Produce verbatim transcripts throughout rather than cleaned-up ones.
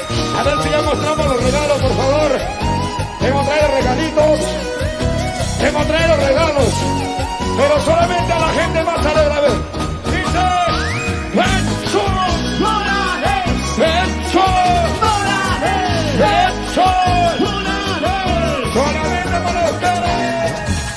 A ver si ya mostramos los regalos, por favor. Hemos traído regalitos. Hemos traído regalos. Pero solamente a la gente más alegre. A ver. Dice. ¡Hecho! ¡Morales! ¡Hecho! ¡Morales! ¡Hecho! ¡Morales! Solamente para ustedes.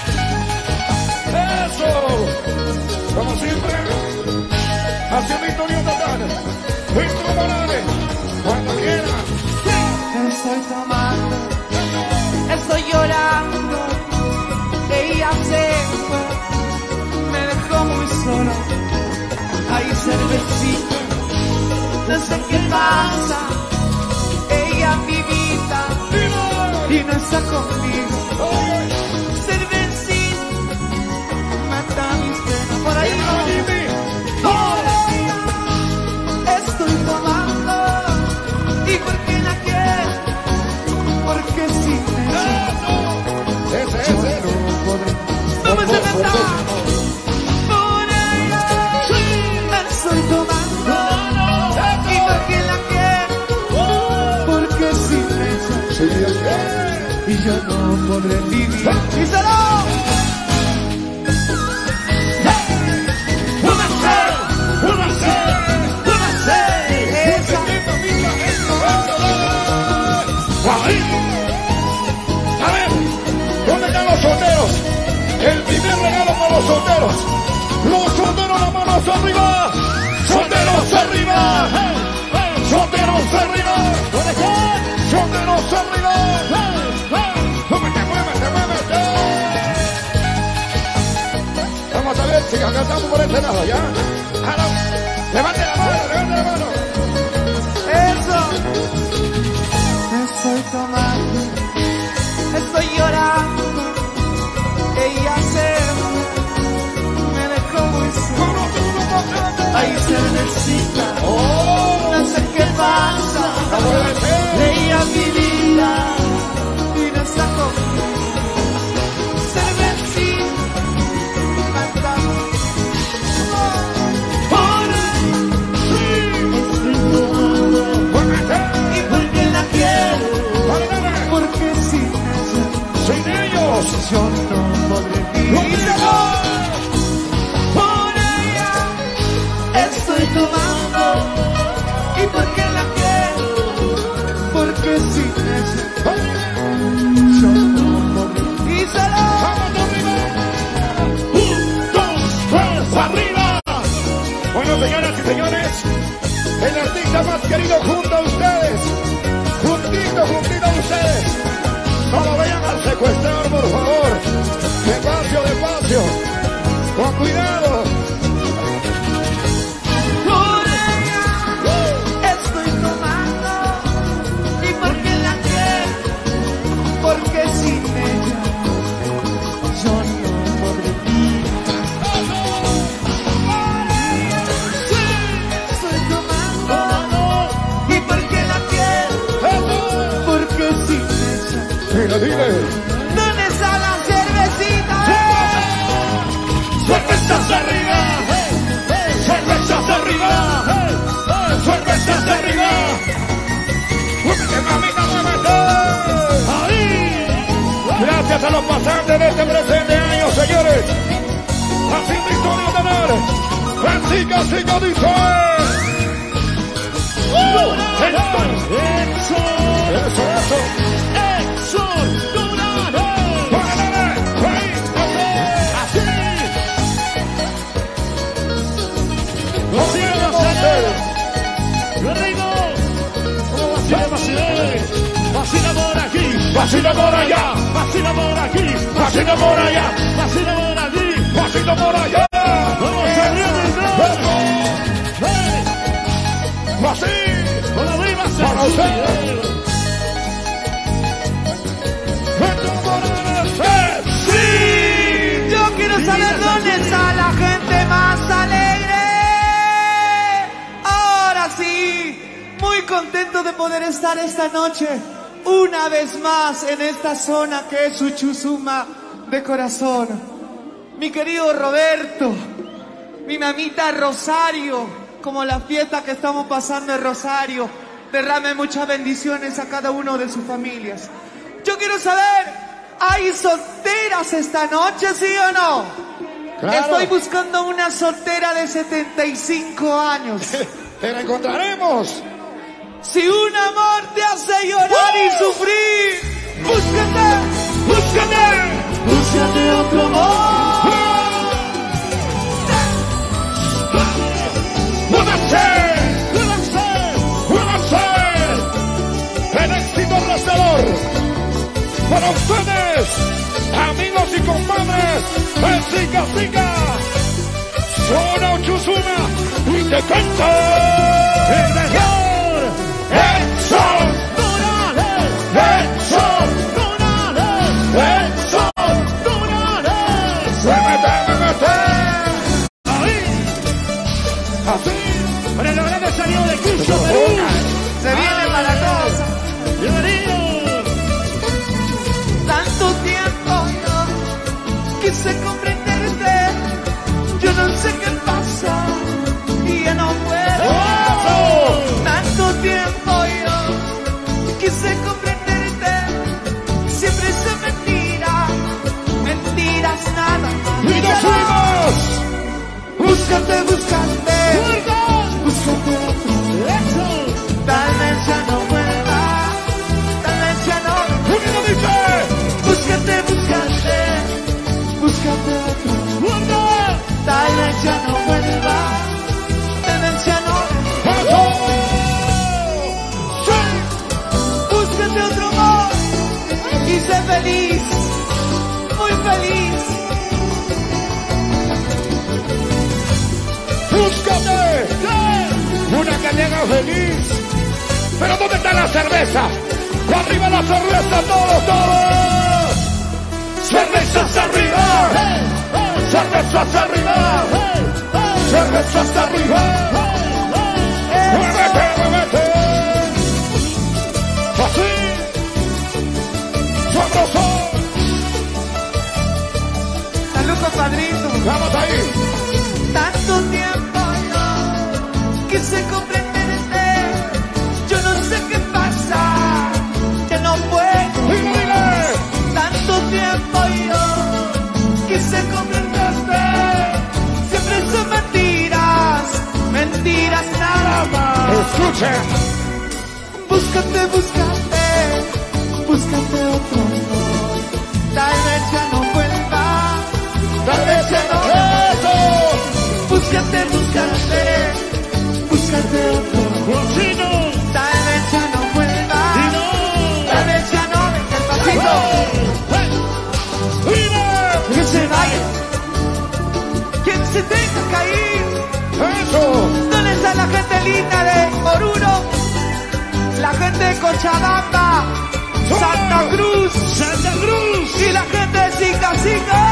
Eso. Como siempre. Hacia victoria total. Víctor Morales. Cuando quiera. Estoy tomando, estoy llorando, ella se fue, me dejó muy solo, hay cervecita, no sé qué pasa, ella mi vida, y no está conmigo, cervecita, mata mis penas, por ahí no, estoy tomando, y porque la quiero, porque si me ese, ese, ese. no me se me da por ella, estoy tomando, y porque la quiero, porque si me y yo no podré vivir. ¡Díselo! Una sed, una sed, una sed, esa. A ver, ¿dónde están los solteros? El primer regalo para los solteros. Los solteros, las manos arriba. Solteros arriba. Solteros arriba. ¿Dónde están? Solteros arriba. Muévete, muévete, muévete. Vamos a ver si acá estamos por este lado, ¿ya? Levante la mano, levante la mano. Eso. Estoy tomando, estoy llorando, ella se fue, me dejó muy solo. Hay cervecita, no sé qué pasa, ella mi vida y no está conmigo. Cervecita, cantando, y porque la quiero. Porque sin ella, sin ellos, yo no podré vivir. Por ella estoy tomando, y porque la quiero, porque sin ella, yo no podré vivir. ¡Vamos arriba! ¡Un, dos, tres, arriba! Bueno, señoras y señores, el artista más querido junto a ustedes. Juntito, juntito a ustedes. No lo vayan a secuestrar, por favor. Despacio, despacio. Con cuidado. Por ella estoy tomando, y porque la quiero, porque sin ella yo no podré vivir. Estoy tomando, y porque la quiero, porque sin ella. Dile, dile. ¿Dónde está la cervecita? ¡Cervezas arriba! ¡Cervezas arriba! ¡Cervezas arriba! ¡Muévete, mamita, muévete! ¡Ahí! Gracias a los pasantes de este presente año, señores. Así victoria de honor. Así que así que dice. ¡Eso! ¡Eso, eso! Vacila por aquí, vacila por allá, vacila por aquí, vacila por allá, vacila por aquí, vacila por allá. Vamos a así, con la viva para usted. ¡Sí! Yo quiero saber dónde está la gente más alegre. Ahora sí, muy contento de poder estar esta noche una vez más en esta zona que es Uchusuma de corazón. Mi querido Roberto, mi mamita Rosario, como la fiesta que estamos pasando en Rosario, derrame muchas bendiciones a cada uno de sus familias. Yo quiero saber, ¿hay solteras esta noche, sí o no? Claro. Estoy buscando una soltera de setenta y cinco años. Te la encontraremos. Si un amor te hace llorar y sufrir, búscate, búscate, búscate otro amor. ¡Muévanse! ¡Muévanse! ¡Muévanse! El éxito arrasador para ustedes, amigos y compadres, el Zika Zika, Zona Uchusuna y te canta el mejor Edson Morales, Edson Morales, Edson Morales. Se mete, me mete. Ahí, así, Para la grande salió de Quillo, Perú. Se viene para todos. Bienvenido. Tanto tiempo yo quise comprenderte, yo no sé qué pasa y ya no puedo. ¡Eso! Tanto tiempo yo quise comprenderte, siempre son mentiras, mentiras nada más. ¡Y nos fuimos! Búscate, búscate, búscate otro. Eso. Tal vez ya no vuelva, tal vez ya no. ¡Unido dice! Búscate, búscate, búscate otro. Guarda. Tal vez ya no vuelva, tal vez ya no. ¡Eso! ¡Sí! Búscate otro amor y sé feliz, muy feliz. ¡Búscate! Una que te haga feliz. ¿Pero dónde está la cerveza? ¡Arriba la cerveza, todos, todos! ¡Cervezas arriba! ¡Cervezas arriba! ¡Cervezas arriba! ¡Muévete, muévete! ¡Así! ¡Sabroso! Salud, compadrito. ¡Vamos ahí! Tanto tiempo yo quise comprenderte, yo no sé qué pasa, que no puedo. ¡Dile, dile! Tanto tiempo yo quise comprenderte, siempre son mentiras, mentiras nada más. ¡Escuchen! Búscate, búscate, búscate otro amor, tal vez ya no vuelva, ¡Tal vez ya no! ¡Eso! búscate, búscate, búscate otro amor. Cocino. Tal vez ya no vuelva, Y no. tal vez ya no venga el pasito, ¡Dile! que se vaya, quien se tenga que ir. ¡Eso! ¿Dónde está la gente linda de Oruro? La gente de Cochabamba, Santa Cruz Santa Cruz. y la gente de Zika Zika.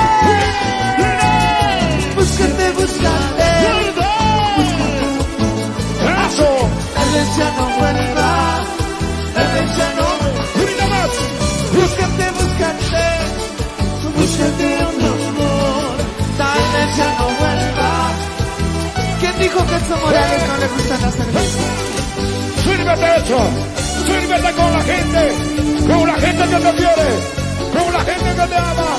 Búscate, búscate, ¡Eso! tal vez ya no vuelva, tal vez ya no. ¡Unida más! Búscate, búscate, búscate otro amor, tal vez ya no vuelva. ¿Quién dijo que a Edson Morales no le gusta la cerveza? ¡Sírvete eso! ¡Sírvete con la gente! ¡Con la gente que te quiere! ¡Con la gente que te ama!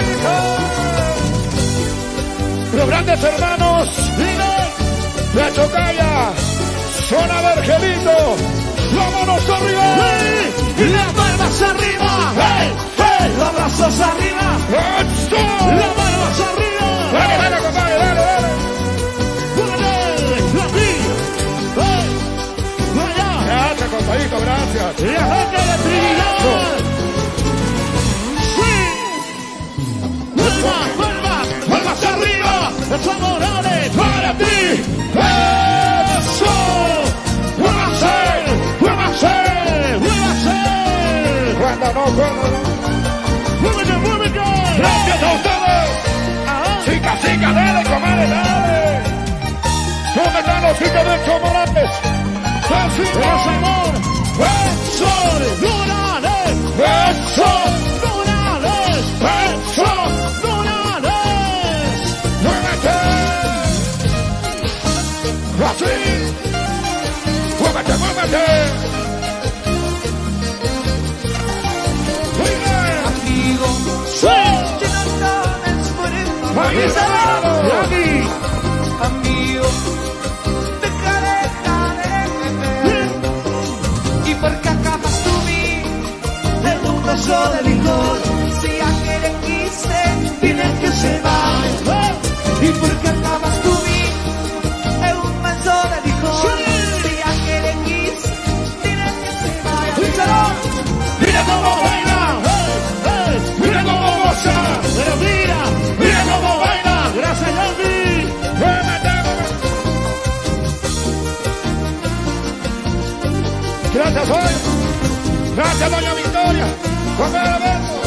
Los grandes hermanos de Chocaya, Zona Vergelito, ¡vámonos arriba! Y las palmas arriba. ¡Hey! ¡Hey! Los brazos arriba. ¡Eso! Las manos arriba. ¡Dale, dale, compadre! ¡Dale, dale! Dale. Aquí. Hey. Allá. Gracias, compadrito, gracias. Y la gente de Trinidad. Sí. Vuelva, vuelva. Vuelvas arriba. Edson Morales. ¡Para ti! ¡Eso! ¡Muévase! ¡Muévase! Muévase. ¡Cuando no, cuando no! Muévete, muévete. ¡Gracias a ustedes! Ajá. ¡Chica, chica, dale, comadre, dale! ¿Dónde están los chicos de Edson Morales? Es amor. Edson Morales. ¡Eso! Morales. ¡Eso! Morales. ¡Muévete! ¡Así! ¡Muévete, muévete! regalo. Aquí. Amigo, dejaré de beber. Y porque acabas tú mí en un vaso de licor. Si a que le quise, dile que se va. Y porque acabas tú mí en un vaso de licor. Si a que le quise, dile que se vaya. ¡Díselo! Mira cómo baila. Hey, hey. Mira cómo goza. Pero mira, mira cómo baila. Gracias, Yandy. Gracias, hoy. Gracias, doña Victoria. Juan Alberto.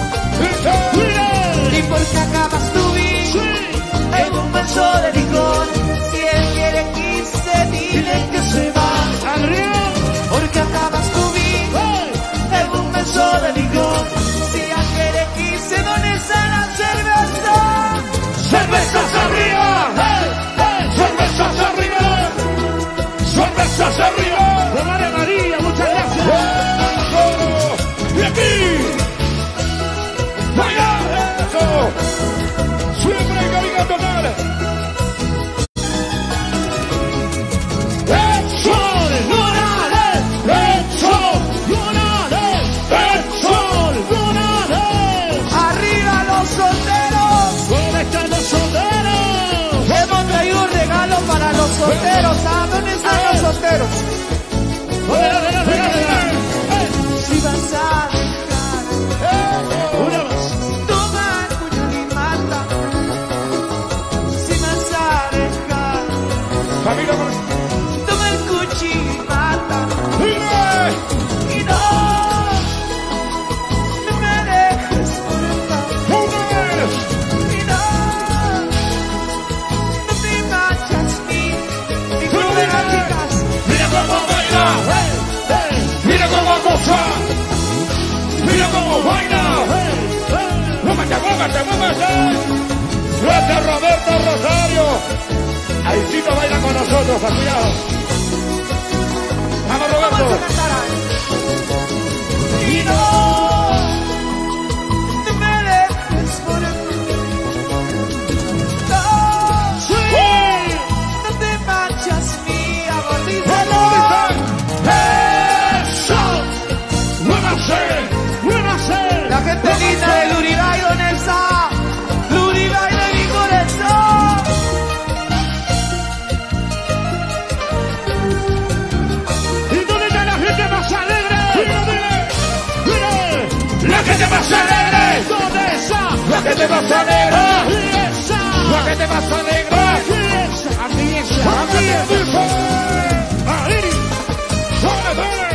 Y porque acabas tú Sí. en un vaso de licor. Si él quiere quise, dile que se va. Adrián. Porque acabas tú Hey. en un vaso de licor. Si a que le quise, ¿dónde está la cerveza? Cervezas arriba. Hey, hey. Cervezas arriba. Cervezas arriba. Con María María, muchas gracias. Y aquí. Vaya. Eso. Siempre hay cabina total. Sol Lunales. Sol Lunales. Sol Lunales. ¡Arriba los solteros! ¿Dónde están los solteros? Hemos traído un regalo para los solteros. ¿A dónde están los solteros? Si vas a dejar Una más. tomar puñal y mata. Si vas a dejar Camila, tomar cuchillo y mata. mire. Y no, no me dejes por el lado. Mujeres. Y no, no te manchas ni, ni con las chicas. Mira cómo baila. Hey, hey, Mira cómo goza. Mira cómo baila. hey, hey. Muévete, muévete, muévete. Gracias, Roberto Rosario. Aicito baila con nosotros, a cuidado. Vamos, Vamos a Roberto. cantar ahí. Y no, no me dejes por el no, no te manchas mía, gordita. Eso. Muévase, muévase. La gente linda de Luribay, ¿dónde está? Luribay de mi corazón. ¿Y dónde está la gente más alegre? Mire, la gente más alegre. ¿Dónde está? La gente más alegre. Ahí está. La gente más alegre. Aquí está. Aquí está. Aquí dice. Ahí. Muévete.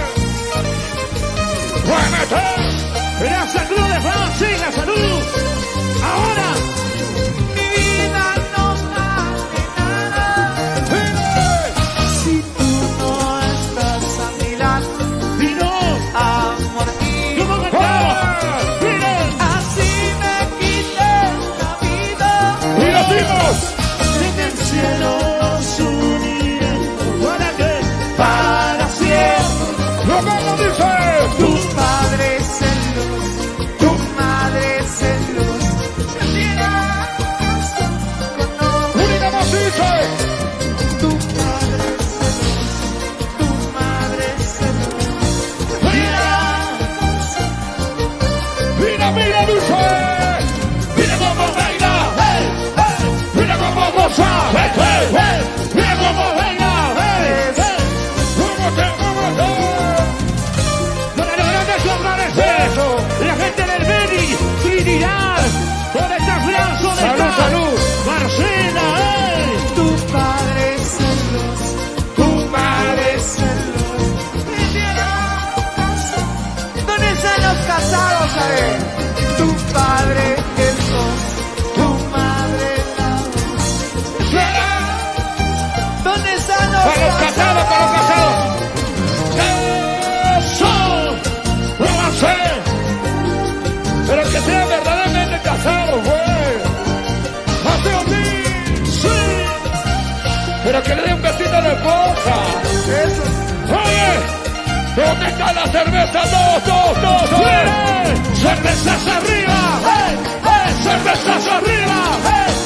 Muévete. Gracias, Club de Francia, salud. Ahora. Mi vida no vale nada si tú no estás a mi lado, Y no. amor mío. ¿Cómo cantamos? Mire. Así me quites la vida. Y lo dimos. En el cielo nos uniremos. ¿Para qué? Para siempre. Roberto dice. Tu padre es celos, tu madre es celos. Me dirás con Unida más dice. tu padre es celos, tu madre es celos. Me dirás Mira, mira, dice. Mira cómo baila. Hey, hey. Mira cómo goza. Hey, hey, hey. Mira cómo baila. Hey, hey. Muévete, muévete. Para los grandes hombres, eso. La gente del Beni, Trinidad. ¿Dónde está Fran? ¿Dónde Salud, está? salud. Marcela, hey. tu padre es celos, tu madre es celos. Me dirás ¿dónde están los casados? A ver, tu padre es dos, tu madre la dos. ¿Dónde están los Para los casados, para los casados. Eso. Muévase. Pero que sean verdaderamente casados, güey. Así o sí. Sí. Pero que le dé un besito a la esposa. Eso. Oye, ¿dónde está la cerveza? Dos, dos, dos, dos. Mire. Cervezas arriba. Hey, hey. Cervezas arriba. Hey,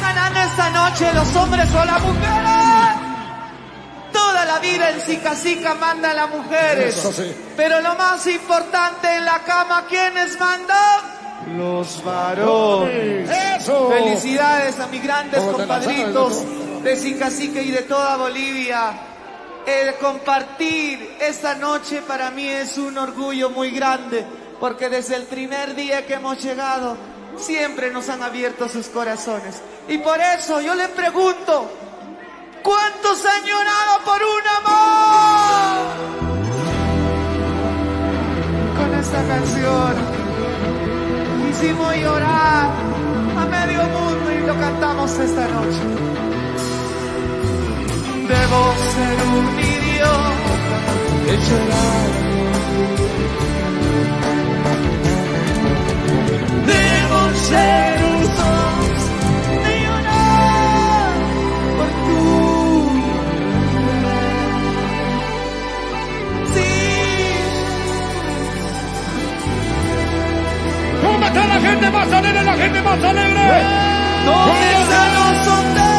ganando esta noche, los hombres o las mujeres. Toda la vida en Sica Sica mandan las mujeres. Eso sí. Pero lo más importante en la cama, ¿quiénes mandan? Los varones. Eso. Felicidades a mis grandes ¿Cómo te compadritos lanzaron? de Sica Sica y de toda Bolivia. El compartir esta noche para mí es un orgullo muy grande, porque desde el primer día que hemos llegado siempre nos han abierto sus corazones. Y por eso yo le pregunto, ¿cuántos han llorado por un amor? Con esta canción hicimos llorar a medio mundo y lo cantamos esta noche. Debo ser un idiota de llorar. Debo ser un sos de llorar por tú. Sí. ¿Cómo está la gente más alegre, la gente más alegre? ¿Dónde están los solteros?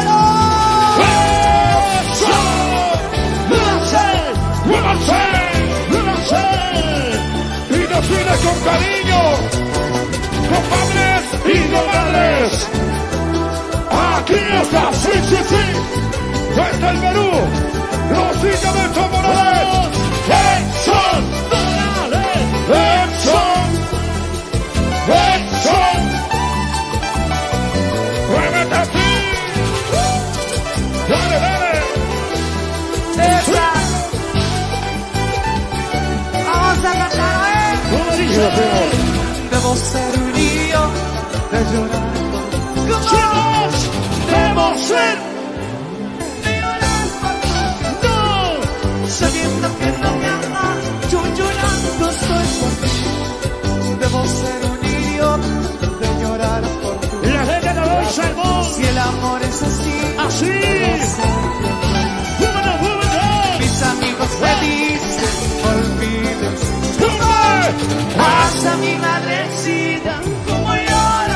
Y nos viene con cariño, compadres y comadres. Aquí está, sí, sí, sí. Desde el Perú, Rosita Benson Morales. Benson Morales. Benson. Benson. Muévete así. Dale, dale. Esa. Vamos a cantar, ¿eh? ¿Cómo dice? Debo ser un niño de llorar. Chicos, debo ser. De llorar por No. sabiendo que no me amas, yo llorando estoy por ti. Debo ser un idiota de llorar por ti. La gente no lo salvó. Si el amor es así, Así. debo ser. ¡Vámonos, vámonos! Mis amigos me dicen, olvides. ¡Sube! Haz a mi madrecita como llora.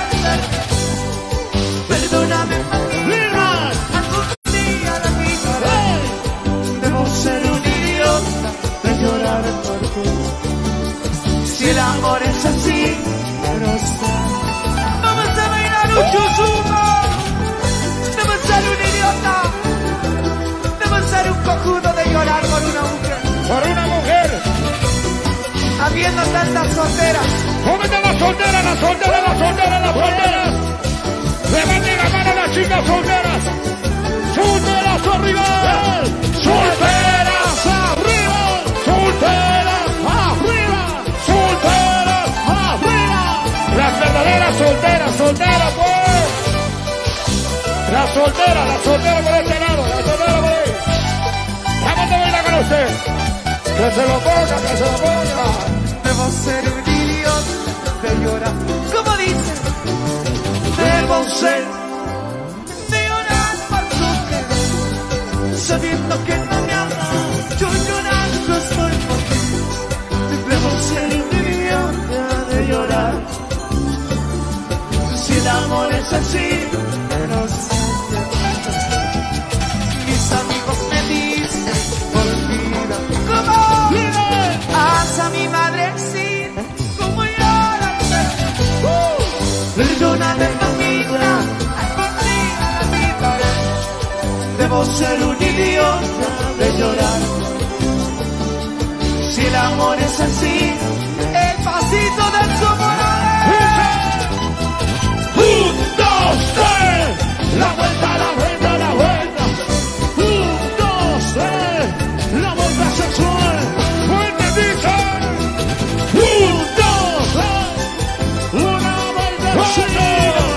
Perdóname, ¡Libra! algún día la vida. Debo ser un idiota de llorar por ti. Si el amor es así, pero está. Vamos a bailar un chuzuma. Debo ser un idiota. Debo ser un cojudo de llorar por una mujer. Por una mujer. Habiendo tantas solteras. ¡Cómete las solteras, las solteras, las solteras, las solteras! ¡Levanten la mano a las chicas solteras! ¡Solteras arriba! ¡Solteras arriba! ¡Solteras arriba! ¡Solteras arriba! Las verdaderas solteras, solteras, pues. Las solteras, las solteras por este lado, las solteras por ahí. Vamos a bailar con usted. Que se lo ponga, que se lo ponga. Debo ser un idiota de llorar. ¿Cómo dice? Debo ser de llorar por tu querer. Sabiendo que no me amas, yo llorando estoy por ti. Debo ser un idiota de llorar. Si el amor es así, pero sé. Mis amigos me dicen, olvida. ¿Cómo? Haz a mi madrecita como llora. Uh, Perdóname, mamita, algún día la vida. Debo ser un idiota de llorar. Si el amor es así, el pasito del Somorales. Un, dos, tres. La vuelta, la vuelta, la vuelta. Un, dos, tres. La vuelta sexual. Fuerte dicen. Un, dos, tres. Una vuelta seguida.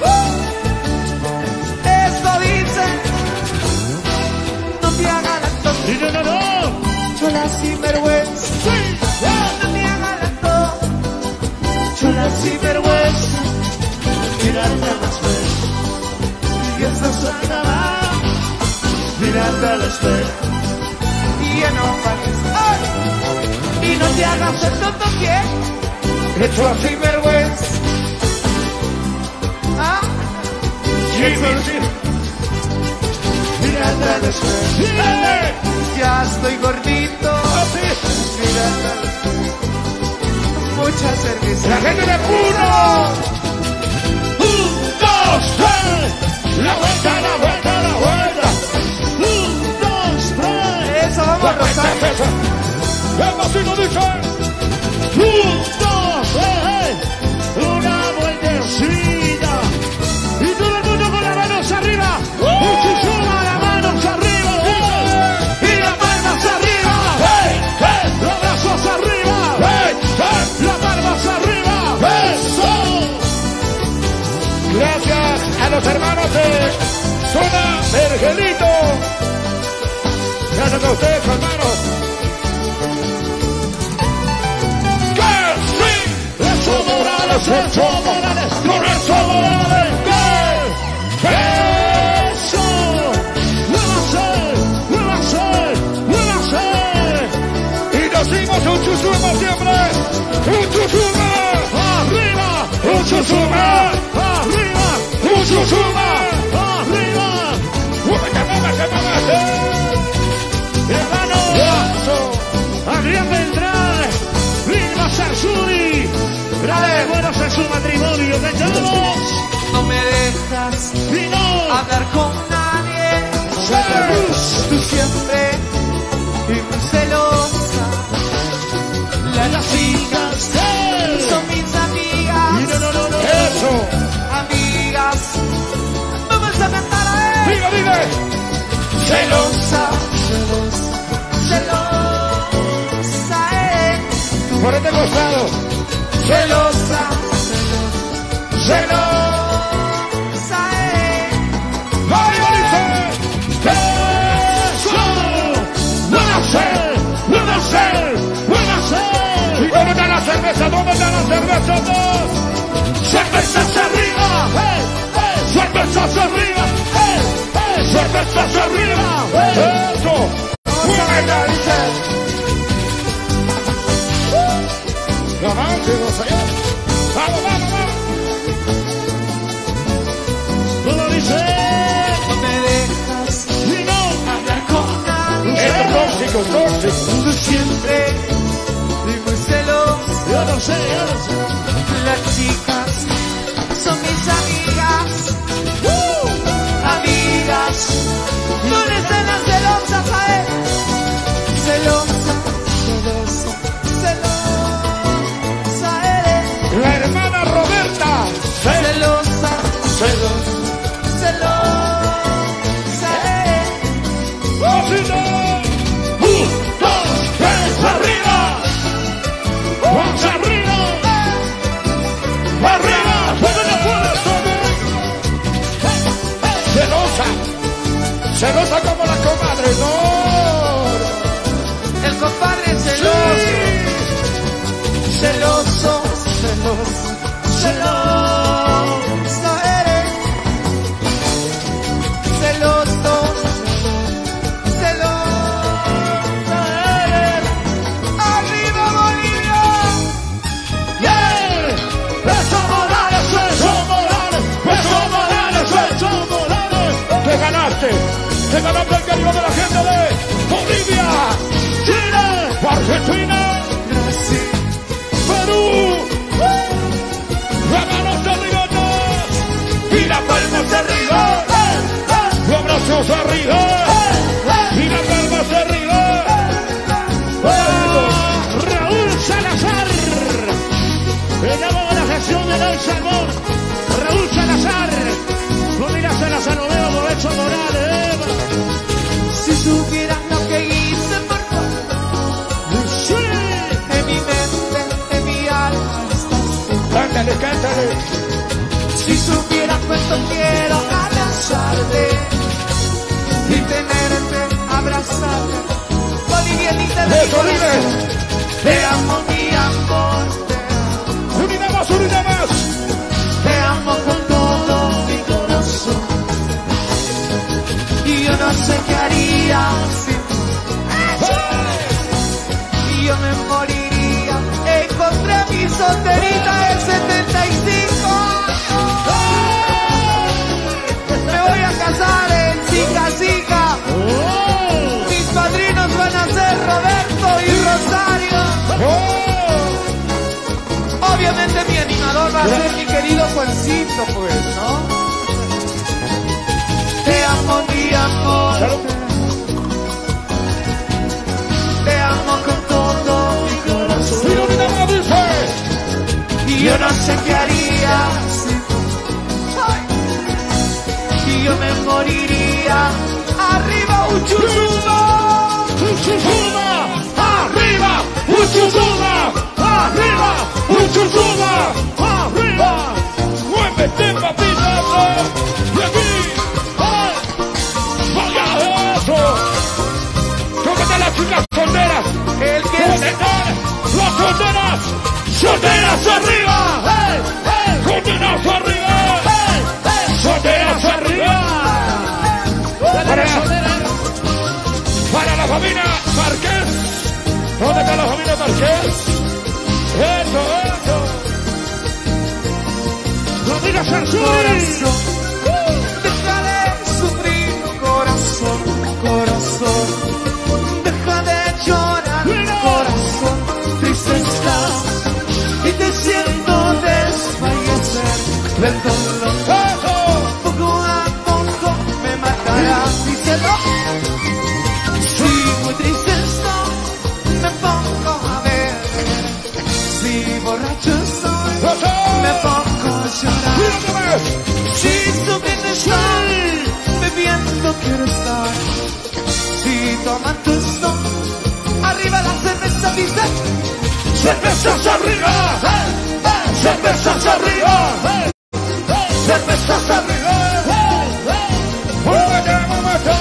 Esto dice, no te hagas la tonta. Y no, no, no. Chola sinvergüenza. Sí. No te hagas la tonta. Chola sinvergüenza. Mirarte al espejo. Y esta suena más. Mirarte al espejo. Y ya no parece. ¡Ay! Y no te hagas el tonto, ¿quién? Hecho así vergüenza. ¿Ah? Jimmy, sí. Mirando al espejo, ¡Eh! ya estoy gordito. Así. Mirando al espejo, mucha cerveza. La gente de Puno. Un, dos, tres. La vuelta, la vuelta, la vuelta. Un, dos, tres. Eso, vamos, Rosario. El vecino dice. Un, dos, tres. Una vueltecita. Y todo el mundo con las manos arriba. Y chuchuma, las manos arriba. Y las palmas arriba. Los brazos arriba. Las palmas arriba. Eso. Gracias a los hermanos de Zona Vergelito. Gracias a ustedes, hermanos. ¡Que sí! ¡Eso Morales! ¡Eso Morales! ¡Lorenzo Morales! ¡Que! ¡Eso! ¡Muévase! ¡Muévase! ¡Muévase! Y decimos un chusuma siempre. ¡Un chusuma! ¡Arriba! ¡Un chusuma! ¡Arriba! ¡Un chusuma! ¡Arriba! ¡Muévete, muévete, muévete! Hermano, Adrián Beltrán, Vilma Sarsuri, grandes buenos en su matrimonio, que tenemos. No me dejas Y no, hablar con nadie. sí. Tú siempre y muy celosa. Las chicas Sí. son mis Y amigas. no, no, no, no. Eso. Amigas, vamos a cantar a él. Diga, dime. Celosa, celosa, celosa, eh. Por este costado. Celosa, Celosa. celosa, eh. ¡Ay, dice! ¡Eso! ¡Buena ser! ¡Buena ser! ¡Buena ser! ¿Y dónde está la cerveza? ¿Dónde está la cerveza? Dos. ¡Cervezas arriba! ¡Eh! ¡Eh! ¡Cervezas arriba! ¡Eh! ¡Eh! ¡Cervezas arriba! ¡Eh! ¡Eso! ¡Buena, dice! ¡No manches, señor! ¡Vamos, vamos, vamos! ¿Cómo dice? No me dejas ¡Y no! hablar con nadie. ¡Es tóxico, tóxico! Tú siempre y muy celosa. Yo no sé, yo no sé. Las chicas son mis amigas. Amigas, no les den las celosas a él. Celosa, celosa, celosa eres. La hermana Roberta. Celosa, Celosa. celosa eres. ¡Así no! ¡Un, dos, tres, arriba! ¡Vamos arriba! ¡Arriba! ¡Todo no puede ¡Celosa! ¡Celosa como la comadre! ¡No! El compadre celoso, celoso, celoso, celoso eres. Celoso, celoso eres. ¡Arriba Bolivia! ¡Yeah! ¡Eso Morales! ¡Eso Morales! ¡Eso Morales! ¡Eso Morales! ¡Te ganaste! ¡Te ganaste el cariño de la gente de Bolivia! ¡Chile! ¡Argentina! Brasil, ¡Perú! ¡Las manos arriba todos! ¡Y las palmas arriba! ¡Los brazos arriba! ¡Y las palmas arriba! Raúl Salazar, en la voz de la gestión de Don Salmón, Raúl Salazar, no miras a la Salomeo por Hecho Morales. si supieras lo que hice por favor. Sí. En mi mente, en mi alma estás tú. Cántale, cántale. Si supieras cuánto quiero abrazarte y tenerte, abrazarte. Bolivianita de mi Eso, dime. corazón, te amo mi amor, te amo, Unida más, unida más. te amo con todo mi corazón. Y yo no sé qué haría sin ti. Y yo me moriría. Encontré a mi solterita de setenta y cinco años. va a ser mi querido Juancito, pues, ¿no? Te amo, mi amor. Te amo con todo mi corazón. Y ahorita me dice. Y yo no sé qué haría si tú. Ay. Y yo me moriría. Arriba, Uchuzuma. Uchuzuma. Arriba. Uchuzuma. Arriba. Uchuzuma. Arriba. Muévete, papita. Y aquí. ¡Ay! ¡Vaya eso! ¡Tómate las chicas solteras! El que es... ¡Las solteras! ¡Solteras arriba! ¡Hey! ¡Hey! ¡Solteras arriba! ¡Hey! ¡Hey! ¡Solteras arriba! Para la, para la familia Márquez. ¿Dónde está la familia Márquez? ¡Eso, eso! ¡Familia Sarsuri! Deja de sufrir, corazón, corazón. Deja de llorar, corazón. Triste estás y te siento desfallecer del dolor. Poco a poco me matarás, díselo. Si muy triste estoy, me pongo a ver. Si borracho estoy, me pongo a llorar. Si sufriendo estoy, bebiendo quiero estar. Si tomando estoy, arriba la cerveza dice. ¡Cervezas arriba! ¡Cervezas arriba! ¡Cervezas arriba! ¡Muévete, muévete!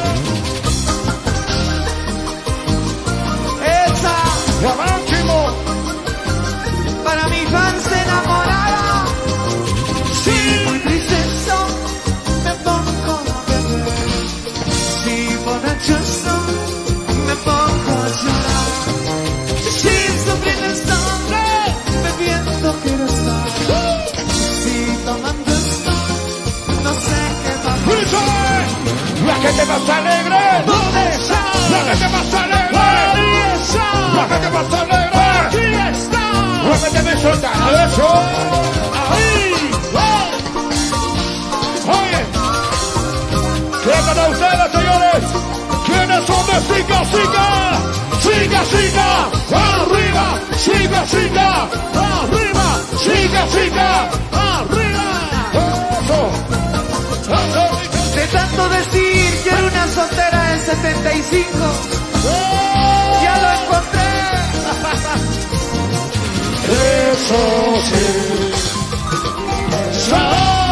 Esa ¡La máximo! para mi fans enamorada. Si muy triste estoy, me pongo a beber. Si borracho estoy, me pongo a llorar. Si sufriendo estoy, bebiendo quiero estar. Si tomando estoy, no sé qué va a pasar. ¡La gente más alegre! ¿Dónde está? ¡La gente más alegre! Ahí está. ¡La gente más alegre! Aquí está. ¡La gente me suelta! ¡Eso! Ahí. Oye, ¿quiénes a ustedes, señores? ¿Quiénes son de Siga, Siga? ¡Siga, Siga! ¡Arriba! ¡Siga, Siga! ¡Arriba! ¡Siga, Siga! ¡Arriba! ¡Eso! ¡Eso! De tanto decir quiero una soltera de setenta y cinco. Ya lo encontré. ¡Eso sí! ¡Eso!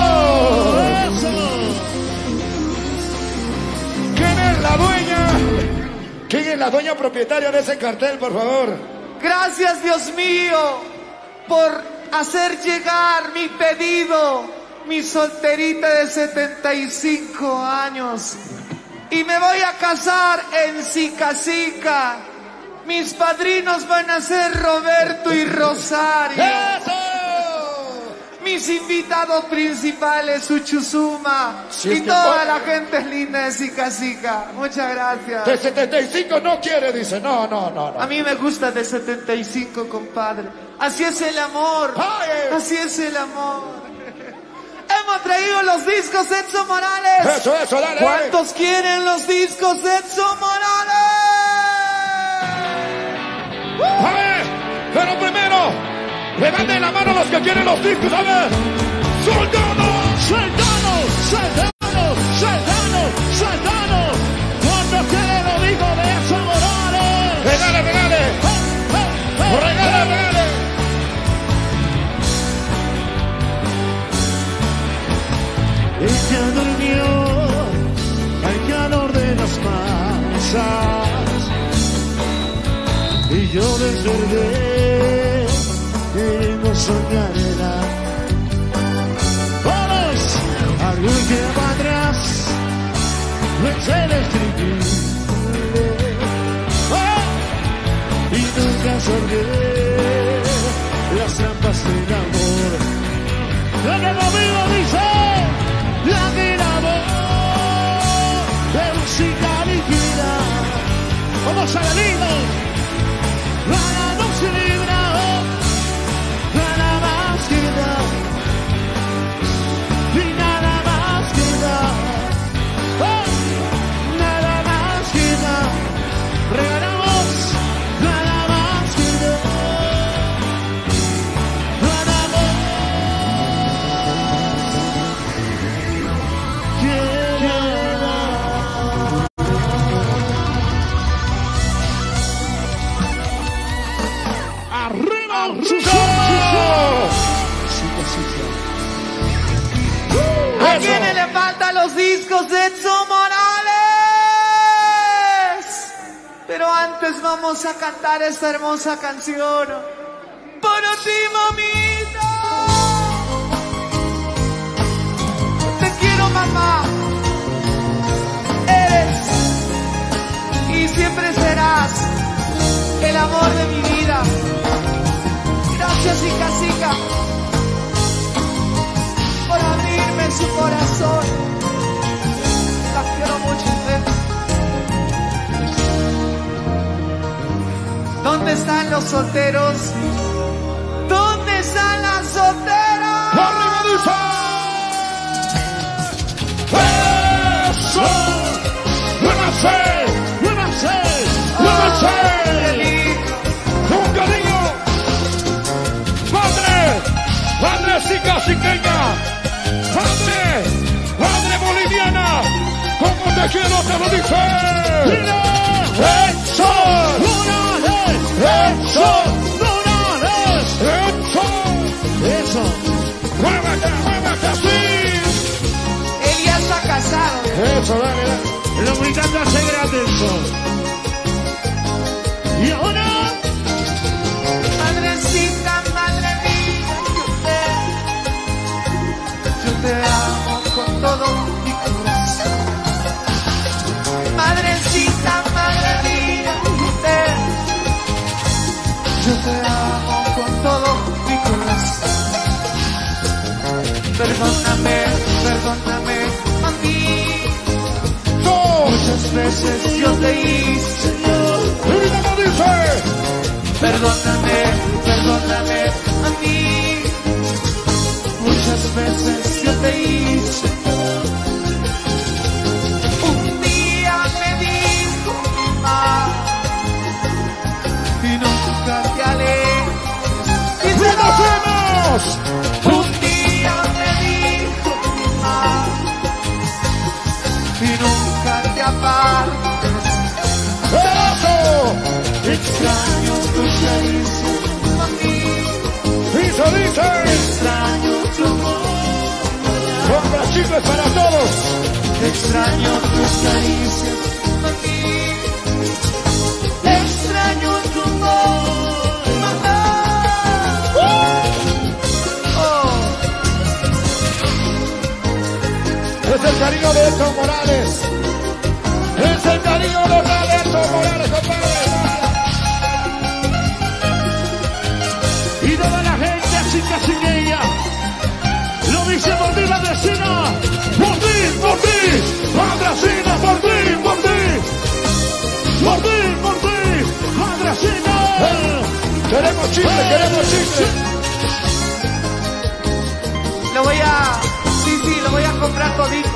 ¿Quién es la dueña? ¿Quién es la dueña propietaria de ese cartel, por favor? Gracias, Dios mío, por hacer llegar mi pedido, mi solterita de setenta y cinco años. Y me voy a casar en Sica Sica. Mis padrinos van a ser Roberto y Rosario. ¡Eso! Mis invitados principales, Uchuzuma. Si y es que toda puede. la gente linda de Sica Sica. Muchas gracias. De setenta y cinco no quiere, dice. No, no, no, no. A mí me gusta de setenta y cinco, compadre. Así es el amor. Ay, eh. Así es el amor. Hemos traído los discos Edson Morales. Eso, eso, dale. ¿Cuántos quieren los discos Edson Morales? A ver, pero primero, levanten la mano los que quieren los discos, a ver. ¡Soldados! ¡Soldados! ¡Soldados! ¡Soldados! ¡Soldados! ¿Cuántos quieren los discos de Edson Morales? ¡Regale, regale! ¡Regale, regale! Ella durmió al calor de las masas y yo desperté queriendo soñarla. Vamos, algún tiempo atrás pensé en escribir oh, y nunca sorgué las trampas del amor. Lo que conmigo dice la que enamoró de música líquida. Vamos a salimos, gana no se libra, gana más que da. hijos de Edson Morales. Pero antes vamos a cantar esta hermosa canción. Por ti, mamita. Te quiero, mamá. Eres y siempre serás el amor de mi vida. Gracias, hija, hija, por abrirme su corazón. La quiero mucho, ¿eh? ¿Dónde están los solteros? ¿Dónde están las solteras? ¡Arriba, dice! ¡Eso! ¡Buena fe! ¡Buena fe! ¡Buena fe! ¡Con cariño! ¡Padre! ¡Padre sicaciqueña! ¡Padre! ¡Padre boliviana! ¡Como te quiero, te lo dice! ¡Eso! ¡Eso! ¡Eso! ¡Eso! ¡Muévete, muévete así! Él ya está casado. Eso, dale, dale. Los gritando hace grande eso. Y ahora, Madrecita, madre mía, yo te, yo te amo con todo mi corazón. Madrecita, madre mía, yo te, yo te amo con todo mi corazón. Perdóname, perdóname a mí. Muchas veces yo te hice, ¡Mira cómo dice! perdóname, perdóname a mí. Muchas veces yo te hice. Un día me dijo mi mamá y nunca te alejes. Y se ¡Nos va. vemos! Un día me dijo mi mamá y nunca te apartes. ¡Eso! Extraño tus caricias, mami. ¡Dice, dice! Extraño tu amor. ¡Compra chicles para todos! Extraño tus caricias, mami. Extraño tu amor, mamá. Oh, Es el cariño de Edson Morales. Es el cariño local de Edson Morales, compadre. y toda la gente así casiqueña. Lo dice por ti, madrecina. Por ti, por ti. Madrecina, por ti, por ti. Por ti, por ti. Madrecina. Queremos chile, queremos chile. lo voy a... Sí, sí, lo voy a comprar todito.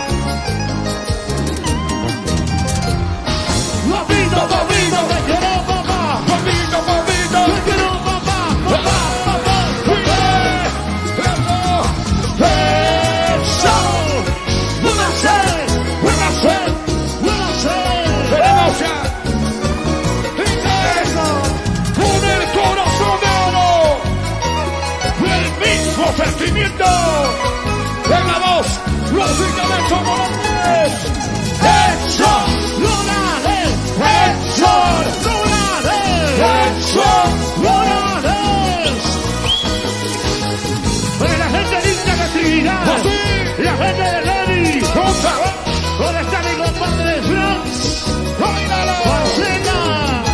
Papito, papito, te quiero, papá. Papito, papito. Te quiero, papá. Papá, papá, papá. Eso. Buena sed, buena sed, buena sed. Queremos ya. Eso. Con el corazón de oro. El mismo sentimiento. En la voz, los de Morales. Eso, lunares. Eso, lunares. Eso, lunares. Para la gente linda que Trinidad. La gente de Lady. Con esta mi compadre Franz. Marcela.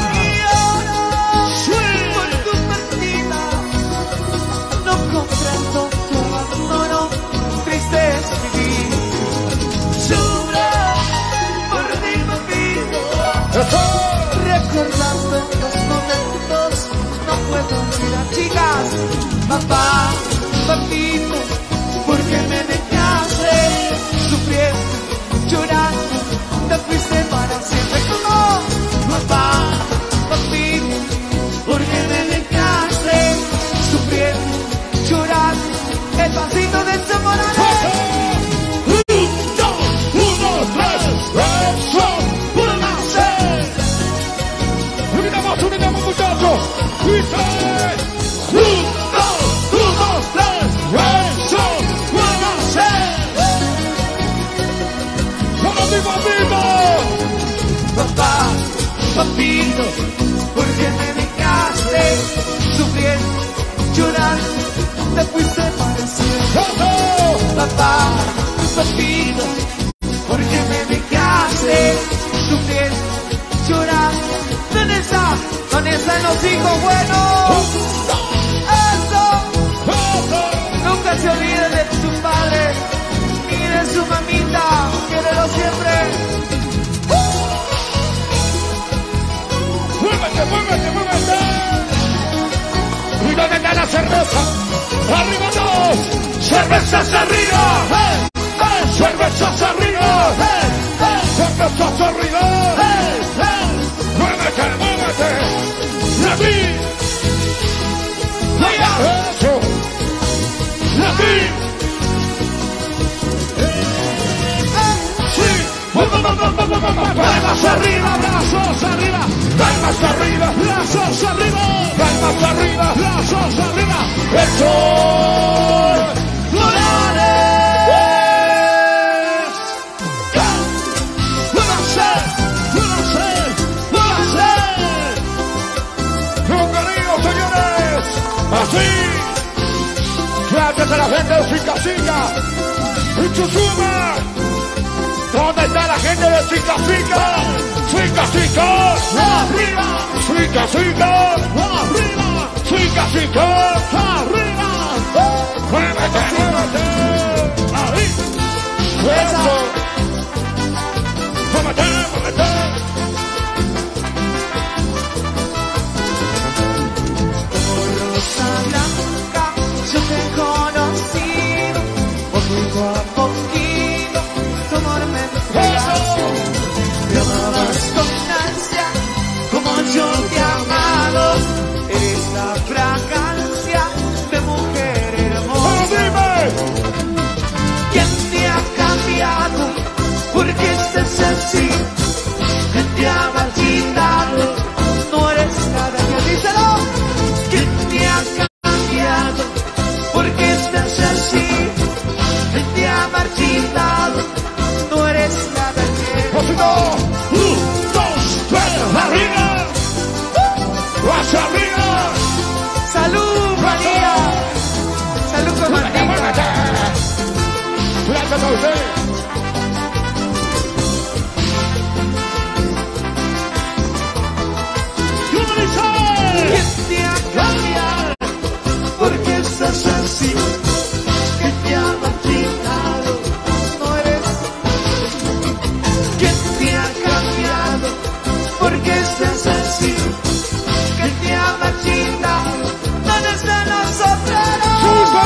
Por tu partida, no comprendo tu abandono, triste es mi vida. Lloro por ti, papito, recordando los momentos, no puedo olvidar. Chicas, papá, papito, porque me dejaste sufriendo, llorando, te fuiste para siempre. Como papá, papito, porque me dejaste sufriendo, llorando, el pasito de Edson Morales. Uno, tres, eso, buena sed. Unidamos, unidamos, muchachos. Dice. Uno, dos, tres, papito, porque me dejaste sufriendo, llorando, te fuiste para siempre. Papá, papito, porque me dejaste sufriendo, llorando. ¿Dónde está? ¿Dónde están los hijos buenos? ¡Eso! Nunca se olviden de su padre ni de su mamita. Quiérelo siempre. ¡Muévete, muévete, muévete! ¿Y dónde está la cerveza? ¡Arriba todos! ¡Cervezas arriba! ¡Hey! ¡Hey! ¡Cervezas arriba! ¡Hey! ¡Hey! ¡Cervezas arriba! ¡Hey! ¡Hey! ¡Muévete, muévete! ¡Latín! ¡Eso! ¡Latín! ¡Sí! ¡Palmas arriba, brazos arriba! ¡Palmas arriba, brazos arriba! ¡Palmas arriba, brazos arriba! ¡Eso! ¡Morales! ¡Puedo ser! ¡Puedo ser! ¡Puedo ser! ¡Con cariño, señores! ¡Así! ¡Gracias a la gente de Finca Finca! ¡Y Chusuma! ¿Dónde está la gente de Finca Finca? ¡Finca Finca! ¡Arriba! ¡Finca Finca! ¡Arriba! ¡Finca Finca! ¡Arriba! ¡Muévete, muévete! ¡Ahí! ¡Eso! ¡Muévete, muévete! Rosa blanca, yo te he conocido, poquito a poquito, tu amor me entregaste. Me amabas con ansia, como yo te he amado. Eres la fragancia de mujer hermosa. ¿Quién te ha cambiado? Porque estás así. ¿Quién te ha marchitado? No eres nada. Díselo. ¿Quién te ha cambiado? Porque estás así. ¿Quién te ha marchitado? No eres nada. ¡Cosito! ¡Un, dos, tres! ¡Arriba! ¡Hacia arriba! ¡Salud, María! ¡Salud con manteca! ¡Gracias a usted! ¿Quién te ha cambiado? Porque estás así. ¿Quién te ha marchitado? No eres. ¿Quién te ha cambiado? Porque estás así. ¿Quién te ha marchitado? ¿Dónde están los solteros?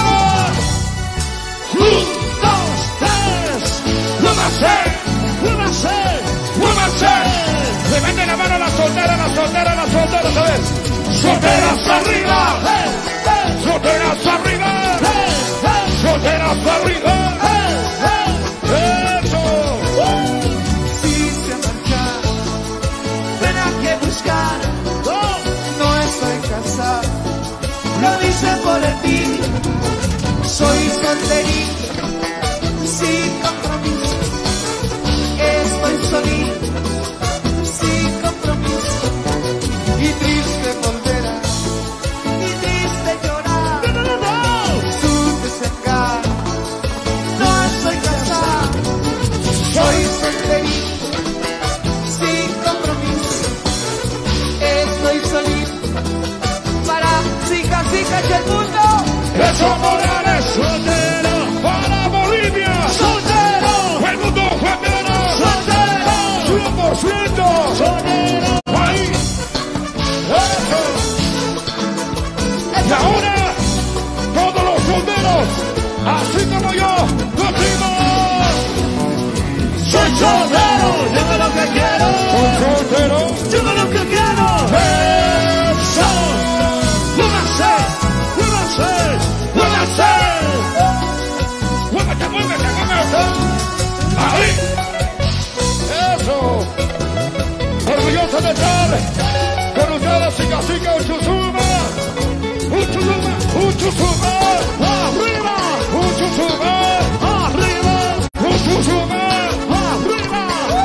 ¡Un, dos, tres! ¡Muévase! ¡Muévase! ¡Muévase! ¡Levante la mano a la soltera, la soltera, la soltera! ¿Otra vez? ¡Solteras arriba! ¡Hey! ¡Hey! ¡Solteras arriba! ¡Hey! ¡Hey! ¡Solteras arriba! ¡Hey! ¡Hey! ¡Eso! Si se marcharon, tendrá que buscar. No estoy casado, lo hice por ti. Soy solterito, sin compromiso. Estoy solito, sin compromiso. Y triste volverá, y triste llorar. Su desengaño, no estoy casado. Soy solterito, sin compromiso. Estoy solito, para Zika Zika y el mundo. ¡Eso, Morales! ¡Soltero! ¡Para Bolivia! ¡Soltero! ¡El mundo femenino! ¡Soltero! ¡cien por ciento! ¡Soltero! ¡Ahí! ¡Eso! Y ahora, todos los solteros, así como yo, decimos: ¡soy soltero! ¡Yo hago lo que quiero! ¡Soy soltero! ¡Yo hago lo que quiero! ¡Eso! ¡Muévase! ¡Muévase! ¡Muévase! ¡Muévete, muévete, muévete! ¡Ahí! ¡Eso! Orgulloso de estar con ustedes, Zika Zika, Uchusuma. Uchusuma, Uchusuma. ¡Arriba! Uchusuma. ¡Arriba! Uchusuma. ¡Arriba!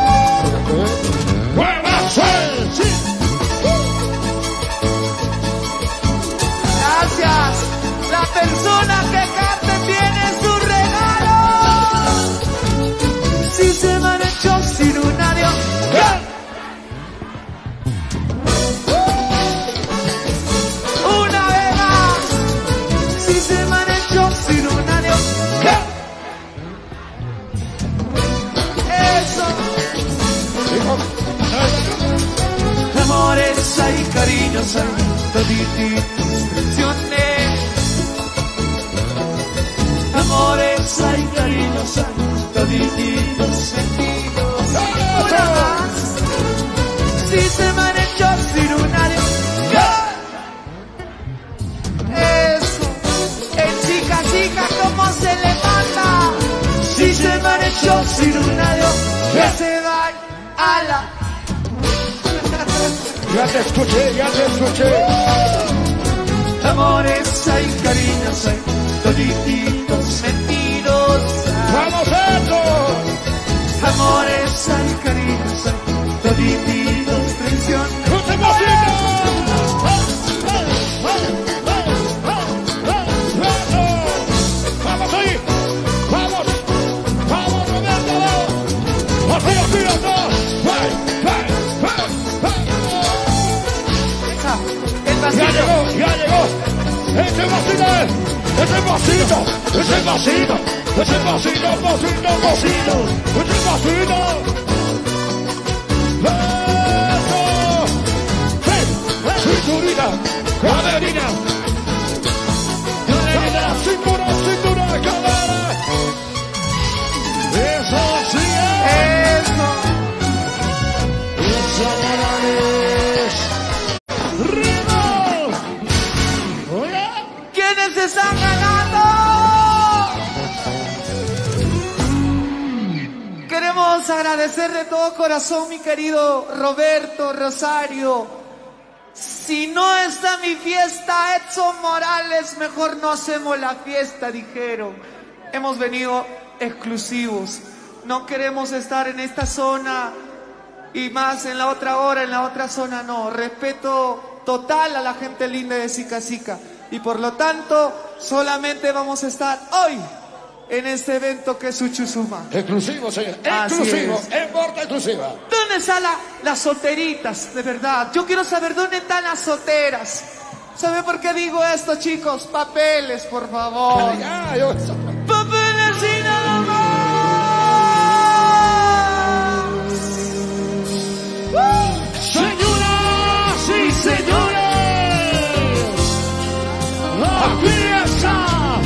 cariños hay, todititos traiciones. Amores hay, cariños hay, todititos sentidos. Una más, si se me han hecho cirunario. Eso, en chica chica como se le manda. Si se me han hecho cirunario, que se van a la. Ya te escuché, ya te escuché. Amores hay, cariños hay, todititos mentiros. ¡Vamos a eso! Amores hay, cariños hay, todititos traiciones. ¡Escuchen música! ¡Vamos ahí! ¡Vamos! ¡Vamos, Roberto! ¡Así, así, así! ¡Vai, vai, vai, vai! El ¡Ya vasito. llegó, ya llegó! ¡Ese vasito! ¡Ese vasito! ¡Ese vasito! ¡Ese vasito, vasito, vasito! ¡Ese vasito! ¡Eso! ¡Sí! ¡Cinturita! ¡Caderina! ¡Cadera! ¡Cintura, cintura, cadera! ¡Eso sí es! Eso. ¡Eso, Morales! ¡Ritmo! ¡Oye! ¿Quiénes están ganando? Queremos agradecer de todo corazón, mi querido Roberto Rosario. Si no está mi fiesta, Edson Morales, mejor no hacemos la fiesta, dijeron. Hemos venido exclusivos. No queremos estar en esta zona y más en la otra hora, en la otra zona no. Respeto total a la gente linda de Sica Sica. Y por lo tanto, solamente vamos a estar hoy en este evento que es Uchusuma. Exclusivo, señor. Así Exclusivo. es. En porta exclusiva. ¿Dónde están la- las solteritas? De verdad. Yo quiero saber dónde están las solteras. ¿Sabe por qué digo esto, chicos? Papeles, por favor. Ya, yo... Papeles y nada más. Señoras y señores, aquí está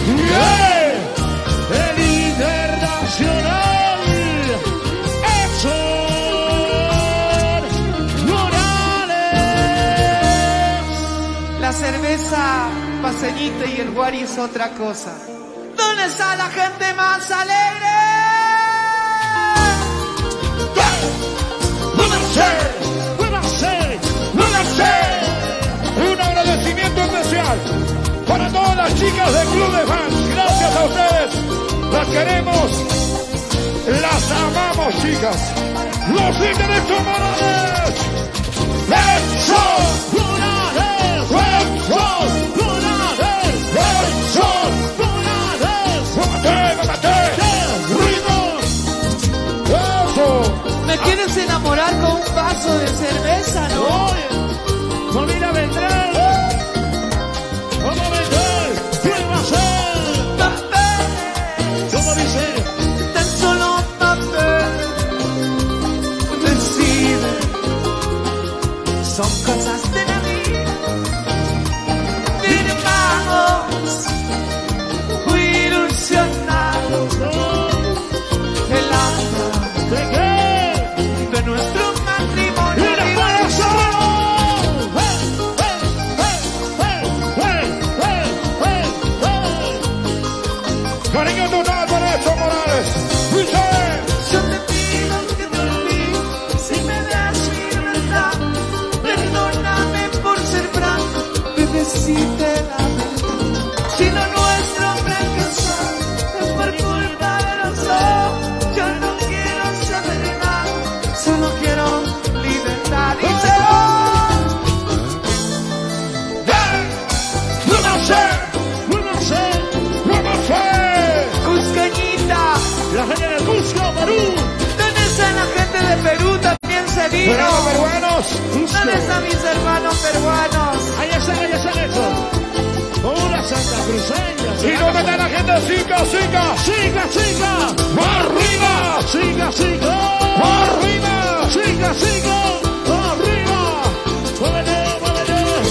el internacional Edson Morales. La cerveza paseñita y el guari es otra cosa. ¿Dónde está la gente más alegre? Un agradecimiento especial para todas las chicas del Club de Fans. Gracias a ustedes. Las queremos. Las amamos, chicas. Los líderes son Morales. ¡Edson! Morales, ¡Edson! Morales, ¡Edson! Morales, ¡Mámate, mámate! ruido. ¡Eso! ¿Me quieres enamorar con un vaso de cerveza, no? Oye, familia Vendrell, ¿cómo Vendrell? ¿Quién va a ser? Papeles, ¿Cómo dice? tan solo papel. Decide, son cosas de la vida. Firmamos, ilusionados, el alma ¿De qué? de nuestro matrimonio. ¡Y la fuerza! Cariño total para Edson Morales. Dice. Yo te pido que te olvides si me das libertad. Perdóname por ser franco, bebecita la verdad. Si lo nuestro fracasó, es por culpa de los dos. Yo no quiero saber nada, solo quiero libertad. Y se Cuscañita, La gente de Cusco, Perú. ¿dónde está la gente de Perú? También se vino. Pero peruanos. ¿Dónde están mis hermanos peruanos? Ahí están, ahí están hechos. Una santa cruceña. ¿Y dónde está la gente? Siga, siga. Siga, siga. ¡Arriba! Siga, siga. ¡Arriba! Siga, siga. Arriba. Muévete, muévete.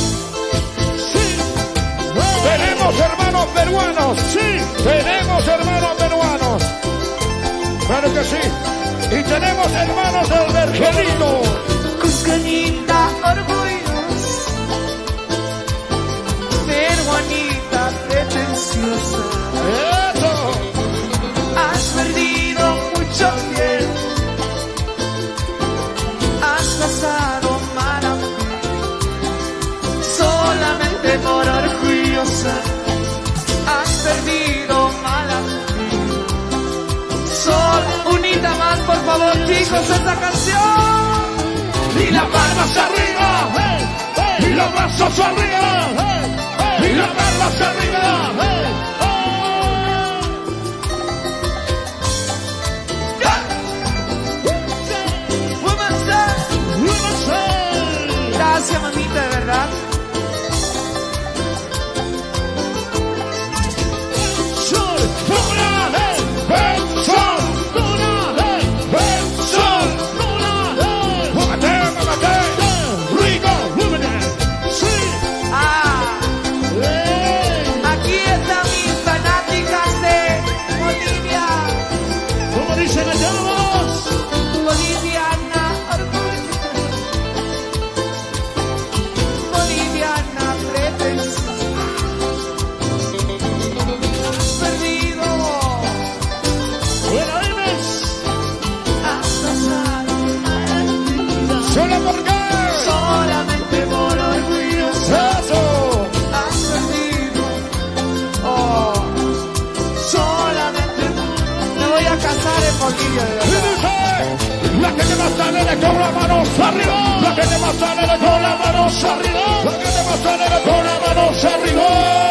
que sí. Y tenemos hermanos del Vergelito. Cuscanita orgullosa, peruanita pretenciosa. Eso. Has perdido mucho tiempo, has pasado mala fe, solamente por orgullosa. Has perdido mala fe. Sol, unita más, por favor, chicos, esta canción. Y las palmas arriba, hey, hey, y los brazos arriba, hey, hey, y las palmas arriba, hey, hey. Gracias, mamita, de verdad. Sol, luna, hey, hey, sol, luna, hey, hey, sol, luna, hey. Mate, mate. Rico, Lumine, sí. Ah, Hey. aquí están mis fanáticas de Bolivia. ¿Cómo dicen allá vos? Boliviana, orgullo. Boliviana, pretensiosa. Has perdido, Buena Inés. has pasado mala vida. ¿Solo por qué? Solamente por orgullo. Eso. Has perdido, oh, solamente por... Me voy a casar en Bolivia, de Y verdad. dice, la gente más alegre con las manos arriba. La gente más alegre con las manos arriba. La gente más alegre con las manos arriba.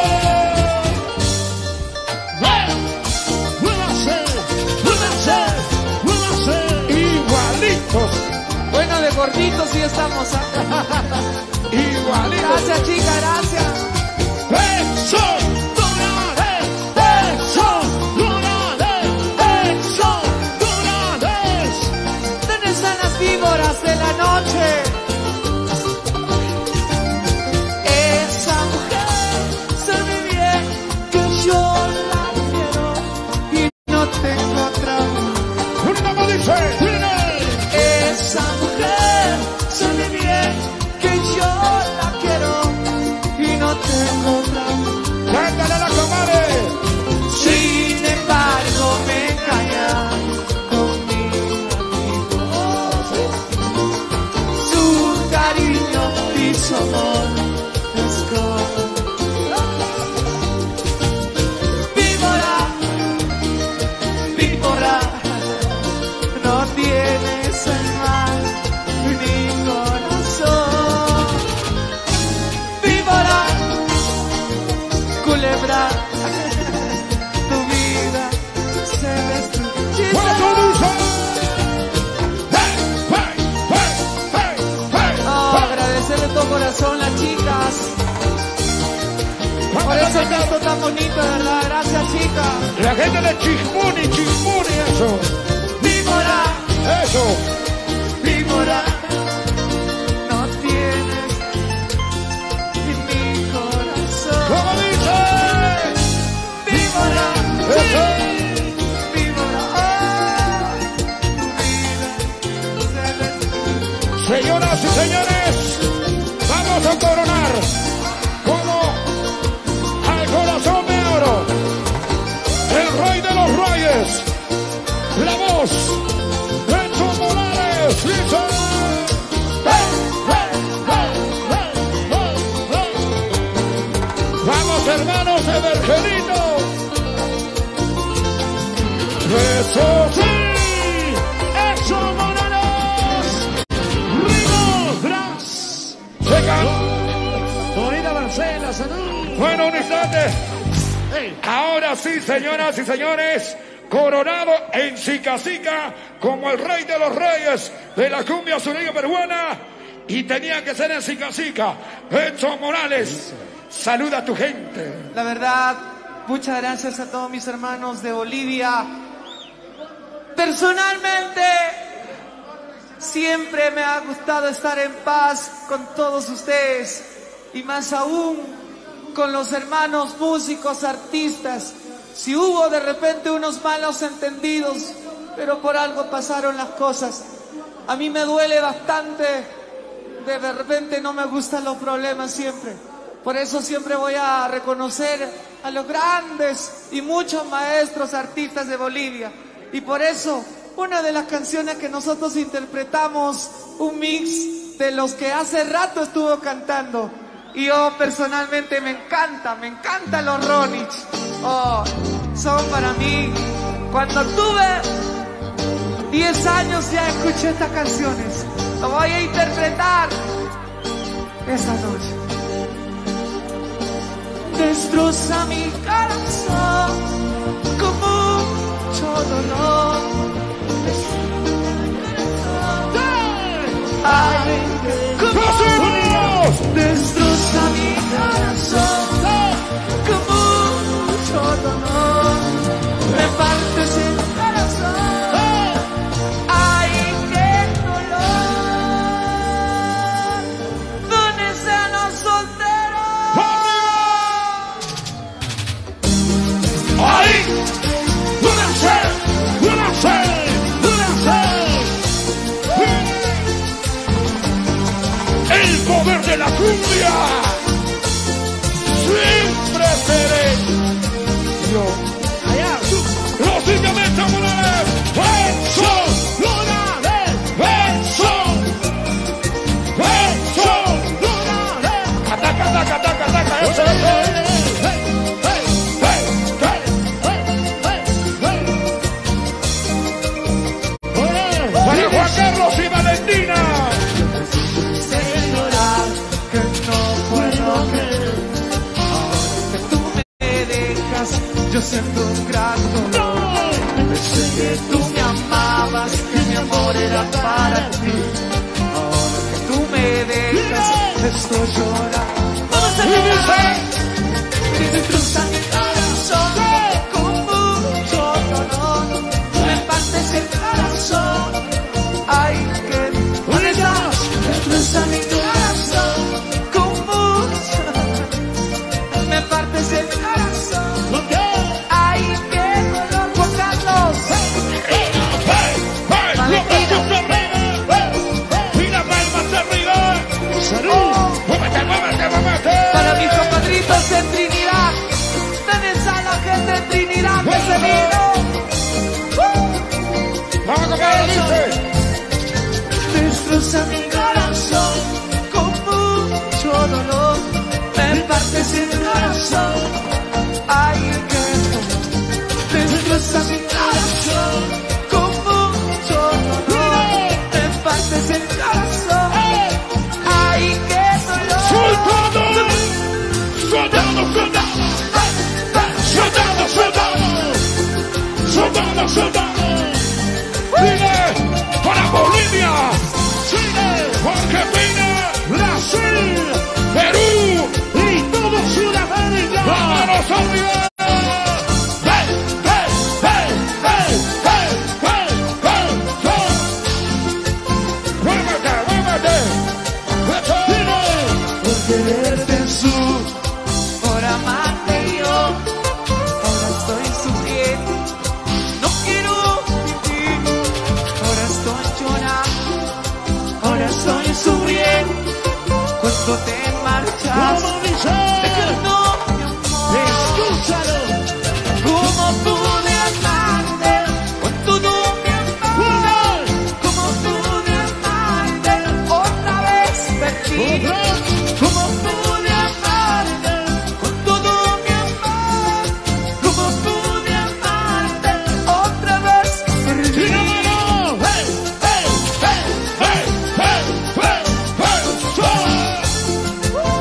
Muévase, muévase, muévase. Igualitos. Bueno, de gorditos sí estamos. ¿Ah? Igualitos. Gracias, chica, gracias. Eso, luna, hey, eso, luna, hey, eso, luna, hey. ¿Dónde están las víboras de la noche? Esa mujer sabe bien que yo la quiero y no tengo otra. Una más dice. Esa mujer sabe bien que yo la quiero y no tengo otra. Cántale a la comadre. Sin embargo me engaña con mi amigo. Su cariño y su amor es como víbora, víbora. No tienes alma ni corazón. Víbora, culebra, tu vida se destruye. ¿Cuánto dice? Hey, hey, hey, hey, hey. Oh, agradecerle de todo corazón las chicas por ese gesto tan bonito, de verdad. Gracias, chicas. La gente de Chismuni, Chismuni, eso. Víbora, Eso. víbora, no tienes en mi corazón. ¿Cómo dice? Víbora, Eso. víbora, oh, tu vida se destruye. Señoras y señores, vamos a coronar como al corazón de oro, el rey de los reyes, la voz, Enzo Morales, dice. Vamos, hermanos de Vergelito. Eso Sí, eso, Morales. Rico, Gras. Seca. Bonita Marcela, salud. Bueno, un instante. Hey, Ahora sí, señoras y señores, coronado en Sica-Sica como el rey de los reyes de la cumbia sureña peruana, y tenía que ser en Sica-Sica. Enzo Morales, saluda a tu gente. La verdad, muchas gracias a todos mis hermanos de Bolivia. Personalmente, siempre me ha gustado estar en paz con todos ustedes, y más aún con los hermanos músicos, artistas. Si hubo de repente unos malos entendidos, pero por algo pasaron las cosas. A mí me duele bastante, de repente no me gustan los problemas siempre. Por eso siempre voy a reconocer a los grandes y muchos maestros artistas de Bolivia. Y por eso, una de las canciones que nosotros interpretamos, un mix de los que hace rato estuvo cantando. Y yo personalmente me encanta, me encantan los Ronich. Oh, son para mí. Cuando tuve diez años ya escuché estas canciones. Lo voy a interpretar esta noche. Destroza mi corazón con mucho dolor. Ay, ¿cómo? Destroza mi corazón con mucho dolor. Me partes el corazón. Ay, qué dolor. ¿Dónde están los solteros? ¡Ay! ¡Una sed! ¡Una sed! ¡Una sed! ¡El poder de la cumbia! ¡Siempre seré yo! ¡Allá! ¡Lógicamente, Morales! ¡Eso! ¡Morales! ¡Eso! ¡Eso! ¡Morales! ¡Ataca, ataca, ataca, ataca! ¡Eso, eso! Juan Carlos y Valentina. Sé llorar, que no puedo creer. Ahora que tú me dejas, yo siento un gran dolor. Pensé que tú me amabas, que mi amor era para ti. Ahora que tú me dejas, estoy llorando. Vamos a cantar. Destroza mi corazón con mucho dolor. Me partes el corazón. Ay, que bonita, destroza mi corazón con mucho. Me partes el corazón. Ay, qué dolor, Juan Carlos. Y la palma arriba. ¡Salud! ¡Muévete, muévete, muévete! Para mis compadritos en Trinidad, ¿dónde está la gente en Trinidad que se vino? ¡Vamos a tocar, dice! Destroza mi corazón con mucho dolor. Me partes el corazón. Ay, qué dolor. Destroza mi corazón con mucho dolor. Me partes el corazón. Ay, qué dolor. ¡Soldado! ¡Soldado, soldado! ¡Soldado, soldado! ¡Soldado, soldado! ¡Dile! ¡Para Bolivia! ¡Chile! ¡Argentina! ¡Brasil! ¡Perú! ¡Y todo Sudamérica! ¡Vámonos arriba! ¡Hey! ¡Hey! ¡Hey! ¡Hey! ¡Hey! ¡Hey! ¡Hey! ¡Hey! ¡Muévete! ¡Muévete! ¡Dile! Por quererte su, por amarte yo, ahora estoy sufriendo, no quiero vivir, ahora estoy llorando, ahora estoy sufriendo, cuando te marchas, ¿Cómo dice? te quedó mi amor, ¡Escúchalo! como pude amarte, con todo mi amor, como pude amarte, otra vez perdí. ¡Otra! Como pude amarte con todo mi amor, como pude amarte otra vez perdí. ¡Y la mano! ¡Hey! ¡Hey! ¡Hey! ¡Hey! ¡Hey! ¡Hey! ¡Hey!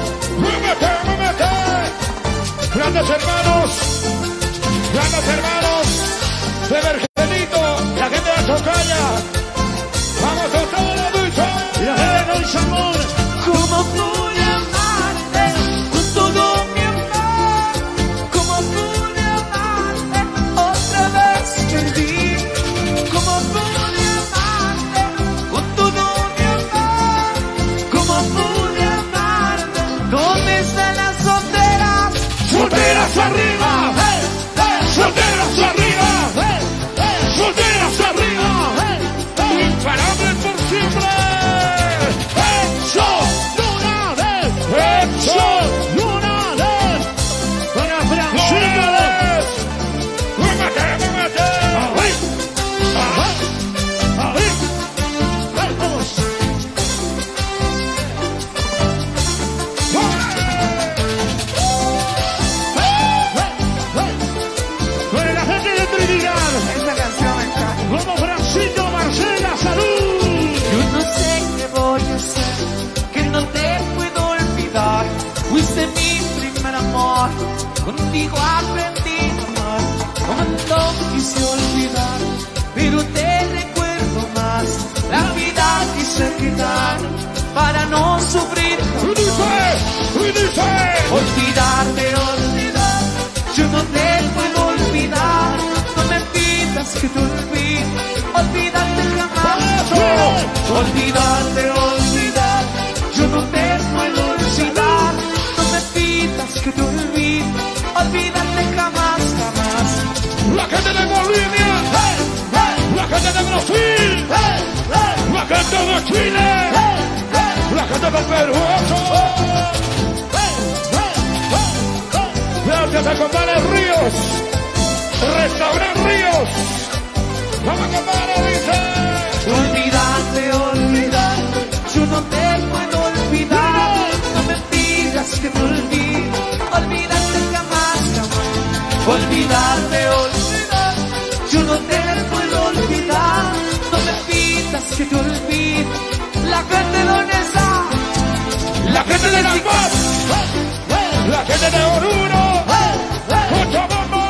Olvidarte, olvidar, yo no te puedo olvidar. No me pidas que te olvide, olvídate jamás, jamás. La gente de Bolivia, hey, hey. La gente de Brasil, hey, hey. La gente de Chile, hey, hey. La gente del Perú, eso. Hey, hey, hey, hey. Gracias a compadre Ríos, Restaurante Ríos. Vamos compadre, dice. Olvídate, olvidar, yo no te puedo olvidar. No me pidas que te olvide, olvídate jamás, jamás. Olvídate, olvidar, yo no te puedo olvidar. No me pidas que te olvide. La gente de donde está, la gente de La Paz, la gente de Oruro, Cochabamba,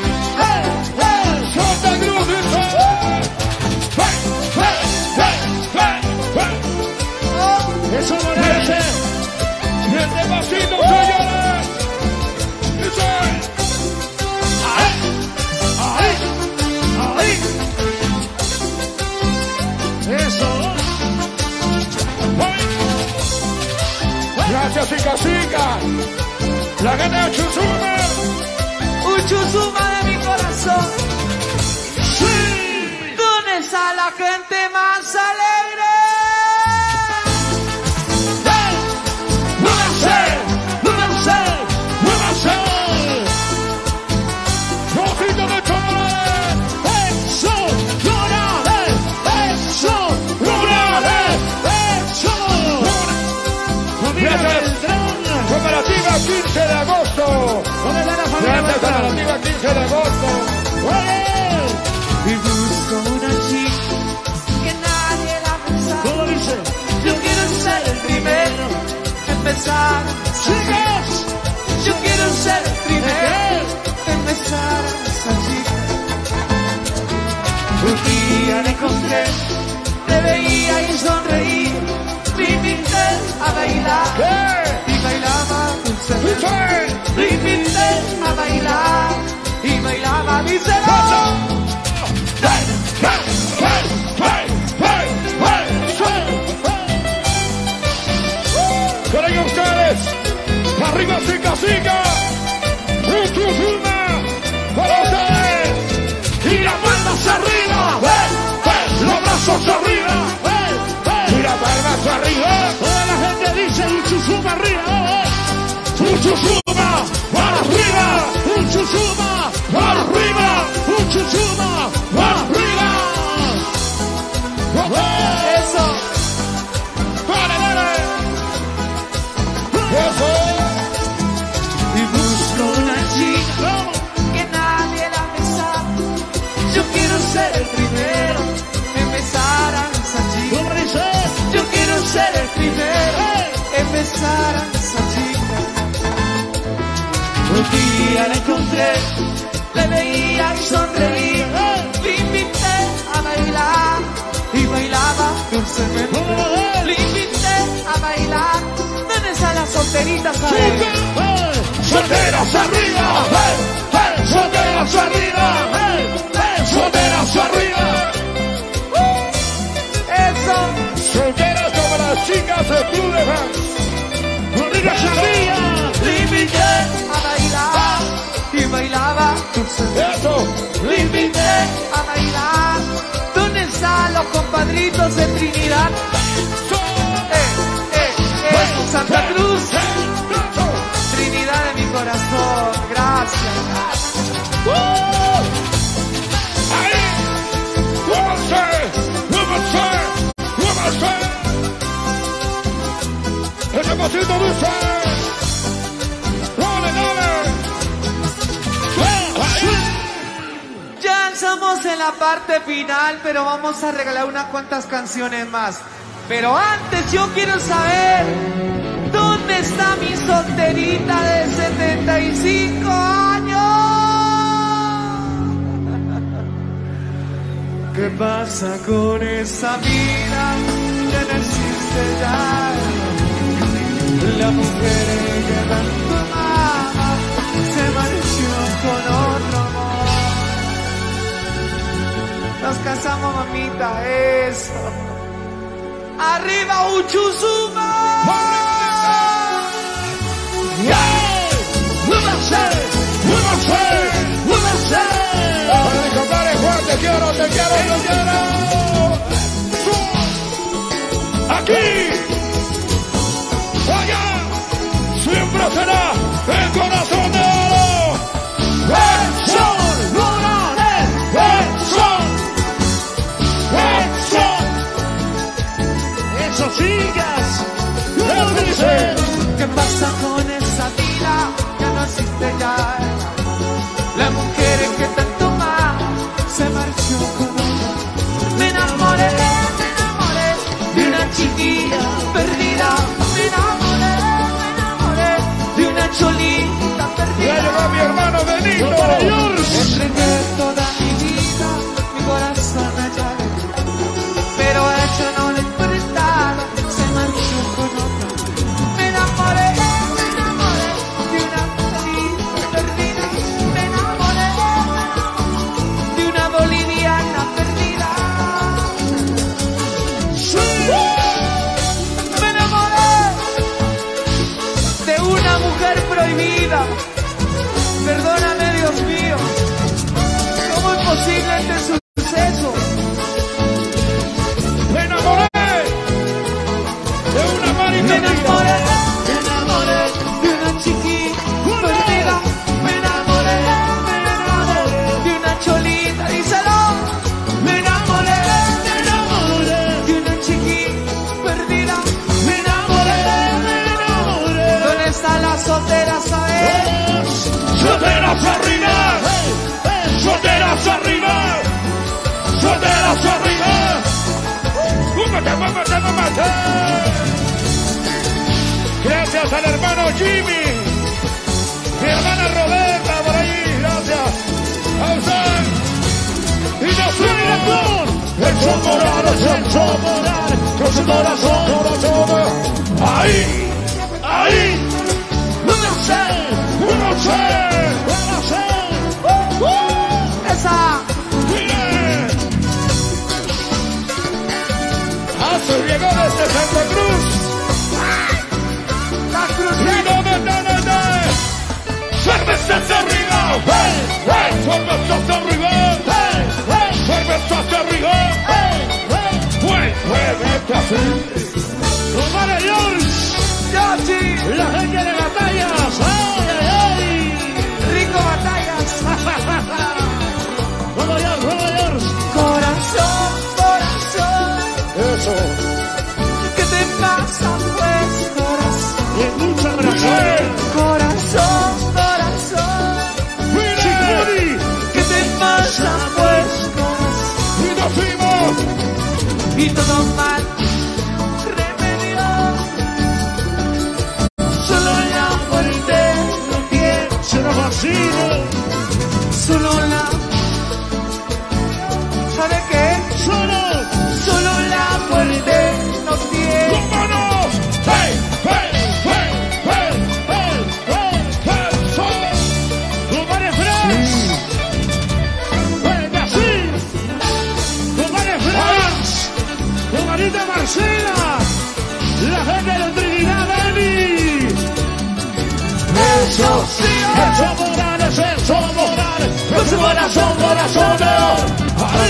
Santa Cruz, eso merece el despacito, señores. Dice, ahí, ahí, ahí. Eso. Gracias, Chica Chica. La gente de Chusuma. Un Chusuma de mi corazón. Sí. ¿Dónde está la gente más alegre? Cooperativa quince de agosto. Gracias, Cooperativa quince de agosto. Y busco una chica que nadie la pensaba. ¿Cómo dice? Yo quiero ser el primero en empezar. ¡Chicas! Yo quiero ser el primero en empezar esa chica. Un día la encontré, te veía y sonreí. Me invité a bailar. ¿Qué? Y bailaba dulcemente. Me invité a bailar y bailaba miserable. Con ellos ustedes, arriba Sica Sica, un Chusuma, para ustedes, y las palmas arriba, los brazos arriba, y las palmas arriba. Toda la gente dice un Chusuma arriba. Un Chusuma para arriba, Un Chusuma para arriba, Un Chusuma para arriba. Eso. Dale, dale. Eso. Y busco una chica que nadie la besaba. Yo quiero ser el primero en besar a esa chica. ¿Cómo dice? Yo quiero ser el primero en besar a esa chica. Un día la encontré, le veía y sonreía. Le invité a bailar y bailaba dulcemente. Le invité a bailar. ¿Dónde están las solteritas? Solteras arriba, solteras arriba, solteras arriba. Eso. Solteras como las chicas del Club de Fans. Rodrigo Chavilla. Le invité a bailar y bailaba dulcemente. Eso. Le invité a bailar. ¿Dónde están los compadritos de Trinidad? Eh, eh, eh, Santa Cruz. Trinidad de mi corazón. Gracias. Ahí. Woman say, woman say, woman say. El pasito dice. Dale, dale. Ya estamos en la parte final, pero vamos a regalar unas cuantas canciones más. Pero antes yo quiero saber, ¿dónde está mi solterita de setenta y cinco años? ¿Qué pasa con esa vida que no existe ya? La mujer que tanto amaba se marchó con otro amor. Nos casamos, mamita, eso. arriba, Uchuzuma. Para mi compadre Juan, te quiero, te quiero, te quiero. Aquí, allá, siempre será el corazón de oro. ¡Benson! ¡Morales! ¡Benson! ¡Benson! Eso, chicas. ¿Qué dice? ¿Qué pasa con esa vida? Ya no existe ya. La mujer que tanto más se marchó con otra. Me enamoré, me enamoré de una chiquilla perdida. Me enamoré, me enamoré de una cholita Ya perdida. llegó mi hermano Benito. Entregué toda mi vida, mi corazón a ella, pero a ella no le importaba, se marchó con otra. Me enamoré, me enamoré de una cholita perdida. Me enamoré, me enamoré de una boliviana perdida. Me enamoré de una mujer prohibida. Perdóname, Dios mío, ¿cómo es posible este suceso? Me enamoré de una Me marina. enamoré, me enamoré de una chiquita perdida. Me enamoré, me enamoré de una cholita, díselo. Me enamoré, me enamoré de una chiquita perdida. Me enamoré, me enamoré. ¿Dónde están las solteras, sabes? ¡Solteras arriba! ¡Solteras arriba! ¡Solteras arriba! ¡Múmate, múmate, múmate! Gracias al hermano Jimmy. Mi hermana Roberta por ahí. Gracias. A usted. Y nos suena con el son Morales, el son Morales. Con su corazón, corazón. Ahí, ahí. No sé, no sé. Esa. Azo llegó desde Santa Cruz. La cruz. Y no me da nada. Cervezas arriba. Hey, hey. Cervezas arriba. Hey, hey. Cervezas arriba. Hey, hey. Pues, muévete así. Compadre George. Yoshi. La gente de batallas. ¡Ay, ay, ay! Rico Batallas. Nueva York, Nueva York. Corazón, corazón. Eso. ¿Qué te pasa, pues, corazón? Y mucha corazón. Corazón, corazón. Chicuri. ¿Qué te pasa, pues, corazón? Y nos fuimos. Y todo mal remedio. Solo la muerte no tiene. Se nos vacina. Solo la. ¿Sabe qué? Solo. Solo la muerte no tiene. ¡Vámonos! ¡Hey, hey, hey, hey, hey, hey, hey! ¡Solo! Compadre Franz. Venga, sí. Compadre Franz. Compadrita Marcela. La gente de Trinidad, Dani. Eso sí. Eso Morales, eso Morales. Con su corazón, corazón de oro. Ahí.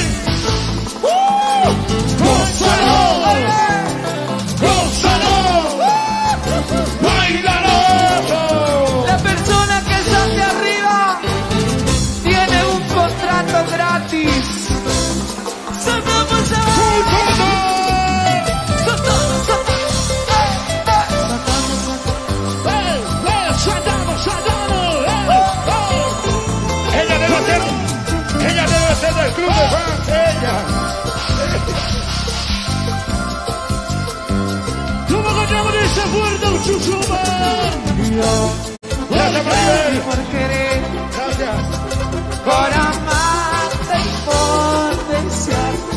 ¡Gózalo! ¡Gózalo! ¡Báilalo! La persona que está de arriba tiene un contrato gratis. Sonamos a... Sonamos a... ¡Eh, eh! ¡Saltamos, saltamos! ¡Eh, eh! Ella debe ser, ella debe ser del club de fans, ella. ¿Cómo encontramos ese fuerte Uchuzuma? Gracias, Maribel. Por querer, Gracias. por amarte y por desearte.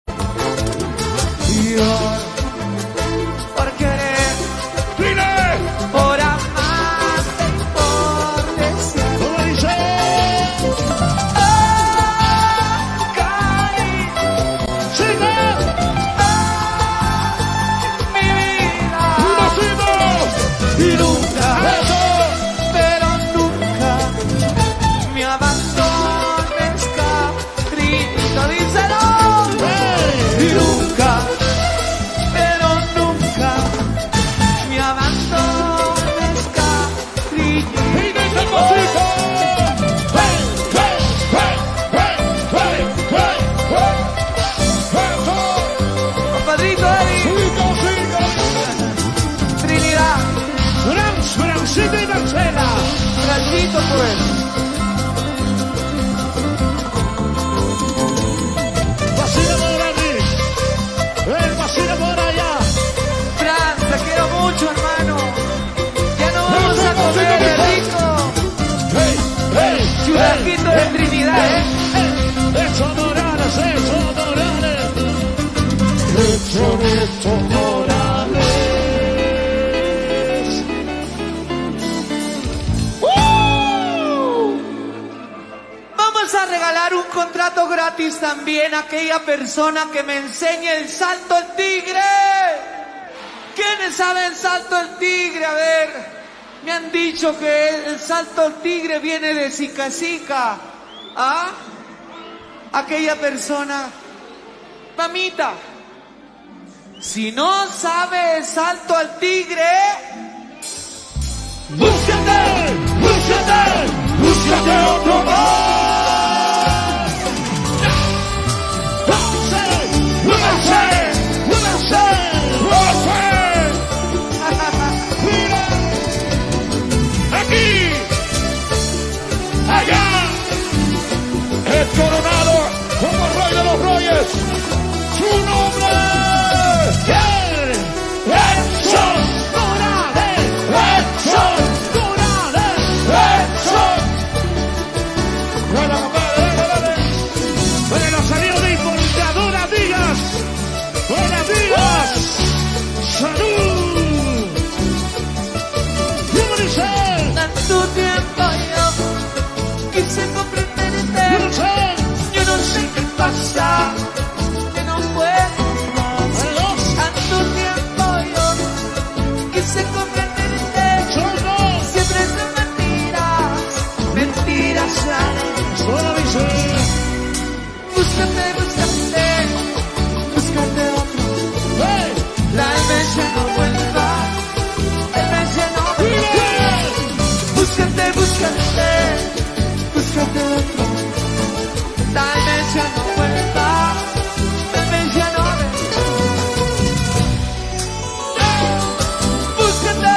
Yo, por querer, ¡Dile! por amarte y por desearte. ¿Cómo dice? Ah, cariño. ¡Siga! Ah, sabes también aquella persona que me enseñe el salto al tigre? ¿Quiénes saben salto al tigre? A ver, me han dicho que el salto al tigre viene de Sica Sica. ¿Ah? Aquella persona, mamita, si no sabe el salto al tigre, búscate, búscate, búscate otro más. No sé, no sé, no sé, no sé. Mira, aquí, allá, Es coronado como el rey de los reyes. Su nombre yeah. Edson Morales, Edson Morales, Edson. Dale, compadre, dale, dale. Bueno, salió de importadora Digas. Buenas Digas. Salud. ¿Cómo dice? tanto tiempo yo quise comprenderte. Yo no sé. Yo no sé qué pasa, que no puedo más. Tanto tiempo yo quise comprenderte. Solo. Siempre son mentiras, mentiras salen. Solo dice. Búscate, búscate, búscate otro. Hey. Tal vez ya no vuelva, tal vez ya no vuelva. Búscate, búscate, búscate otro. Tal vez ya no vuelva, tal vez ya no vuelva. Búscate,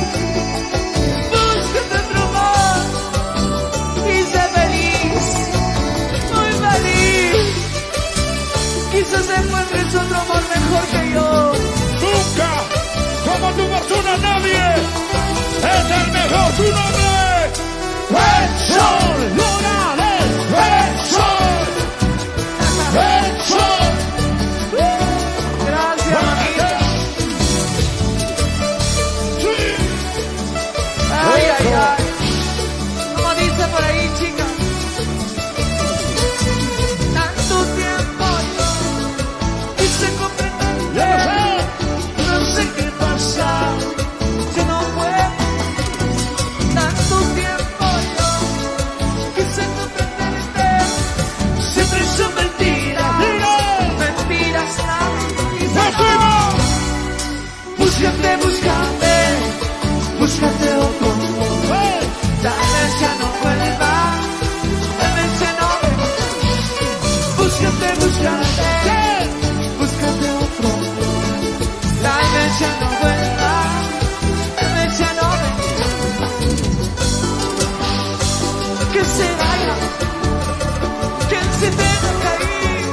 búscate otro amor y sé feliz, muy feliz. Quizás encuentres otro amor mejor que yo. Nunca, como tu persona, nadie es el mejor. Su nombre Edson Morales, Edson, Edson. Gracias, mamita. Sí. Ay, ay, ay. Como dice por ahí, chica. Tanto tiempo yo quise comprender. Yo no sé. No sé qué pasa, si no puedo. Tanto tiempo yo quise comprenderte. Siempre son mentiras, mentiras nada. Búscate, búscate, búscate otro. Tal vez ya no vuelva, tal vez ya no vuelva. Búscate, búscate, búscate otro. Tal vez ya no vuelva, tal vez ya no vuelva. Que se vaya, que se tenga que ir.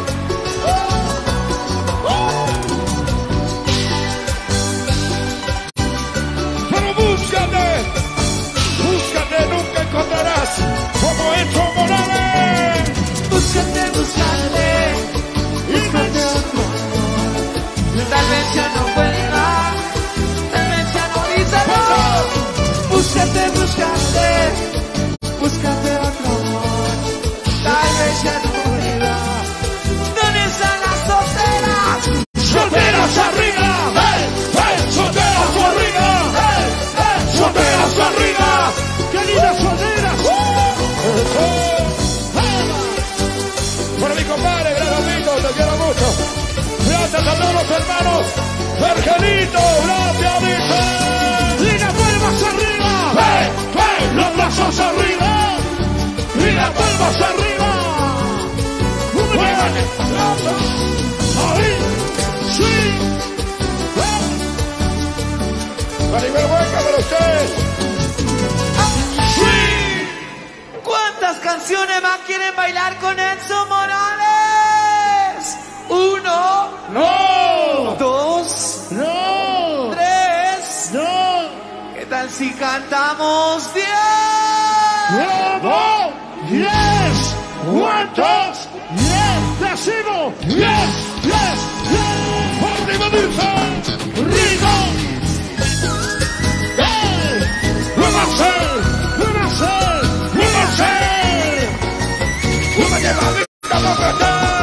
Pero búscate, búscate, nunca encontrarás como Edson Morales. Búscate, búscate, búscate otro. Tal vez ya no vuelva, tal vez ya no dice no. Búscate, búscate, búscate otro. Tal vez ya no vuelva. ¿Dónde están las solteras? Solteras arriba, hey, hey, solteras arriba, hey, hey, solteras arriba. ¡Qué lindas solteras! Por mi compadre, gran amigo, te quiero mucho. Gracias a todos los hermanos. Vergelito, gracias, dice. Y las palmas arriba, hey, hey, los brazos arriba, y las palmas arriba. Muévale, ahí, sí. Maribel Hueca, para ustedes. Sí. ¿Cuántas canciones más quieren bailar con Edson Morales? Uno, No, dos, no, tres. no. ¿Qué tal si cantamos diez? ¡Bravo! ¡Yes! ¿Cuántos? ¡Yes! ¡Decimos! ¡Yes! ¡Yes! ¡Yes! ¡Arriba dice! ¡Rico! ¡Eh! ¡Vamos a hacer! ¡Vamos a hacer! ¡Vamos a hacer! Tú me llevas a mi cama,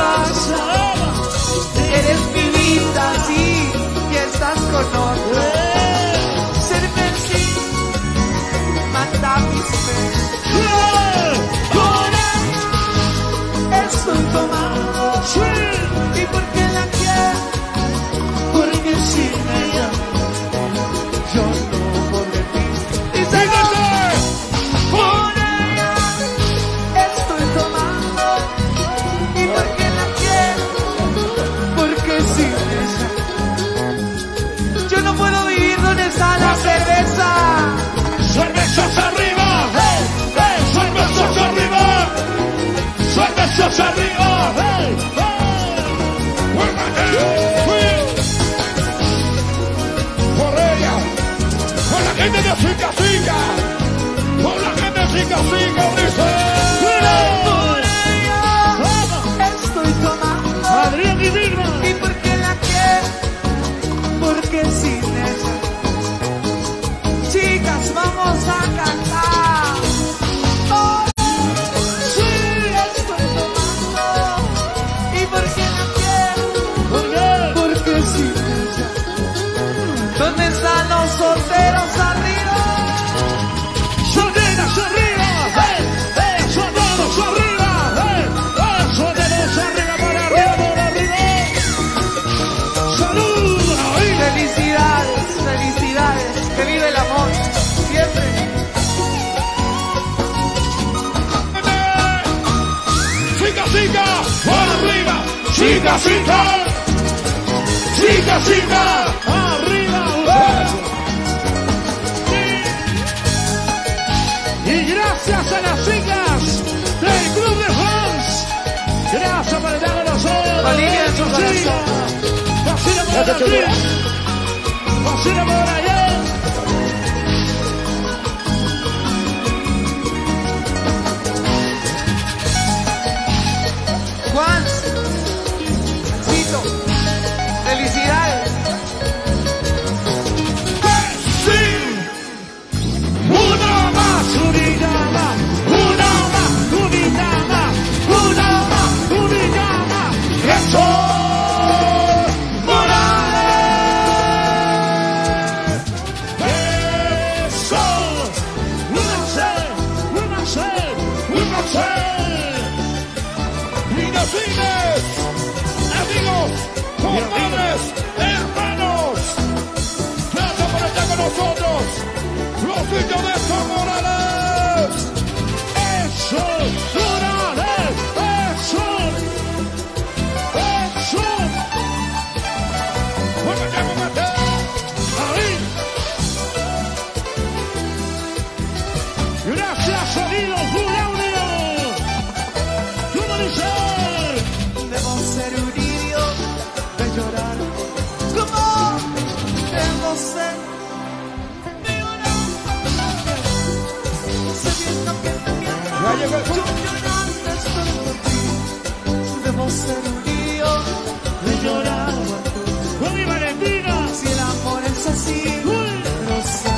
pasa? Eres mi vida, sí, y estás con otro. Ser merci, mata mis penas. Ahora estoy tomando, y porque la quiero, porque sin ella yo no podré vivir. Y síguete. Por ella estoy tomando, y porque la quiero, porque sin ella yo no puedo vivir. ¿Dónde está la cerveza? ¡Cervezas arriba! ¡Hey! ¡Hey! ¡Cervezas arriba! ¡Cervezas arriba! ¡Hey! ¡Hey! Por ella, por la gente de Finca Finca, por la gente de Finca Finca, dice. Por ella estoy tomando, Adrián y Vilma. y porque la quiero, porque sin ella. Chicas, vamos a cantar. Oh, sí, estoy tomando, y porque la quiero, ¿Por qué? porque sin ella. ¿Dónde están los solteros arriba? ¡Solteras arriba! ¡Hey! ¡Hey! ¡Soldados arriba! ¡Hey! ¡Hey! ¡Soldados arriba! ¡Por arriba! ¡Por arriba! ¡Salud! ¡Ahí! Felicidades, felicidades, que vive el amor, siempre. Finca Finca, por arriba. Finca Finca, Finca Finca. ¡Arriba! Y gracias a las chicas del Club de Fans. Gracias por estar con nosotros. Valiria en su Vacila. Vacila por Gracias, aquí. chicos. Vacila por allá. Juan, Cito, felicidades. Sí, una más, Unida más, una más, unida más, una más. unida más. Eso, Morales. Eso, Una sed, una sed, una sed. Fines, amigos, compadres, hermanos. Gracias por estar con nosotros. Los hijos de San Morales. Eso, Morales, eso, eso. Bueno, ya me maté. Ahí. Gracias, sonido Full Audio. ¿Cómo dice? Debo ser un idiota de llorar. ¿Cómo? Debo ser de llorar. Sabiendo que te quiero, Ya llegó el yo llorando estoy por ti. Debo ser un idiota de llorar. Con mi Valentina. Si el amor es así, lo sé.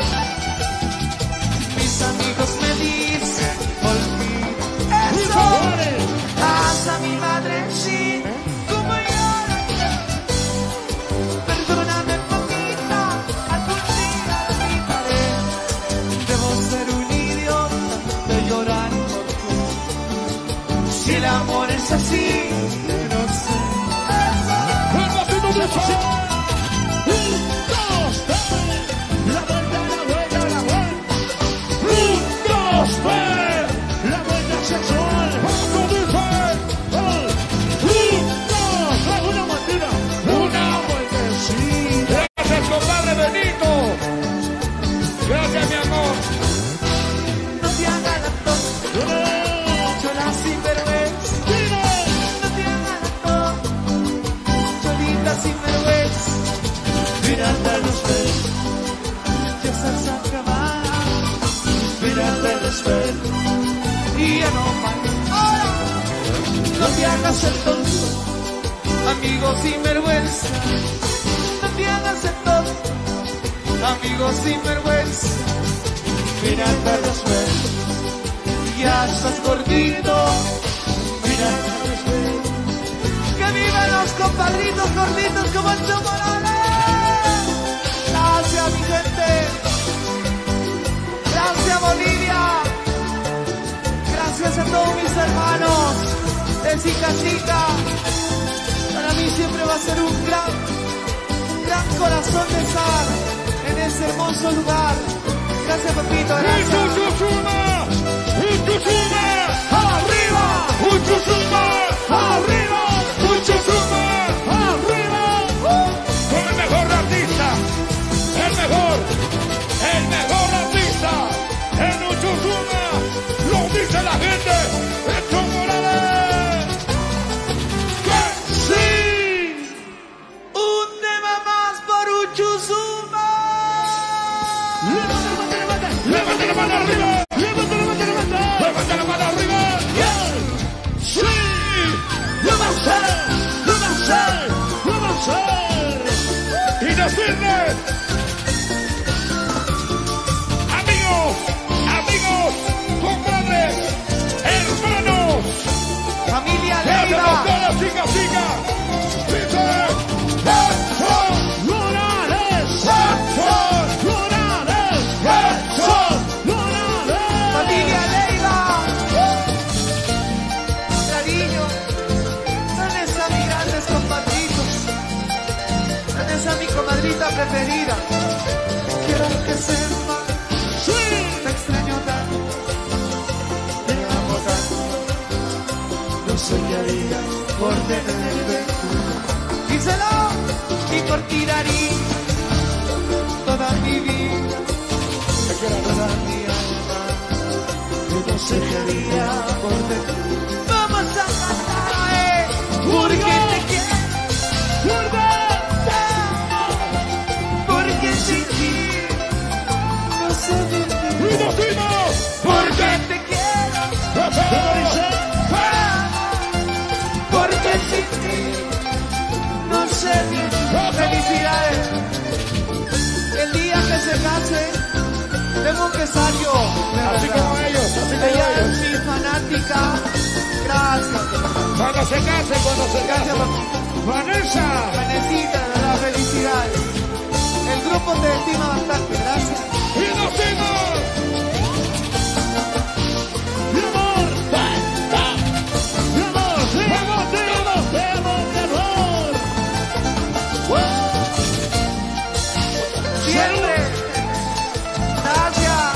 Mis amigos me dicen, olvida eso. Haz a mi madre, sí, como llora. Perdóname, poquita, algún día olvidaré. Debo ser un idiota de llorar por ti. Si el amor es así, no sé. El vasito de sol. Un, dos, tres. La vuelta, la vuelta, la vuelta. Un, dos, tres. La vuelta sexual. Paso dice. Un, dos, tres. Una vueltita. Una vueltecita. Gracias, compadre Benito. Gracias, mi amor. No te hagas la tos, yo la sinvergüenza. No te hagas la tos, solita sinvergüenza. Mirando al espejo. Ya estás acabada, Mirando al espejo. y ya no pares. Ahora, no te hagas el tonto, amigo sinvergüenza. No te hagas el tonto, amigo sinvergüenza. Mirando al espejo. Ya estás gordito, Mirando al espejo. que vivan los compadritos gorditos como el Cho Morales. Gracias, mi gente. Gracias, Bolivia. Gracias a todos mis hermanos de Sica Sica. Para mí siempre va a ser un gran, gran corazón de estar en ese hermoso lugar. Gracias, Pepito. Gracias. ¡Uchusuma! ¡Uchusuma! ¡Arriba! ¡Uchusuma! ¡Arriba! ¡Uchusuma! ¡Arriba! Con el mejor artista, el mejor, el mejor artista en Uchusuma, lo dice la gente, el Cho Morales. ¡Que sí! Un tema más por Uchusuma. ¡Levanta la mano arriba! ¡Levanta la mano arriba! ¡Levanta la mano arriba! ¡Sí! ¡Lo va a hacer! ¡Lo va a hacer! ¡Lo va a hacer! Y decirle, amigos, amigos, compadres, hermanos, Familia que hacemos Leiva. toda siga, siga. Dice, ¡Edson Morales, Edson Morales, Edson! Morales. Familia Leiva. Cariño. ¿Dónde están mis grandes compadritos? ¿Dónde está mi comadrita preferida? Quiero que sepa. Te extraño tanto. Te amo tanto. No sé qué haría por tenerte. Díselo. Y por ti daría toda mi vida. Toda mi alma. Yo no sé qué haría por tenerte. Vamos a cantar, eh. Porque te quiero. Te amo. Porque sin ti no sé ¡Y vivir. decimos! Porque te quiero. Te amo. Porque sin ti no sé vivir. Felicidades. El día que se case, tengo que estar yo. de Así verdad. como ellos, así como Ella ellos. es mi fanática. Gracias. Cuando se case, cuando se Gracias, case. papá. Vanessa, Vanesita, de verdad, felicidades. El grupo te estima bastante, gracias. ¡Y decimos! mi amor, mi amor, te amo, te amo, te amo, mi amor. Siempre. Gracias.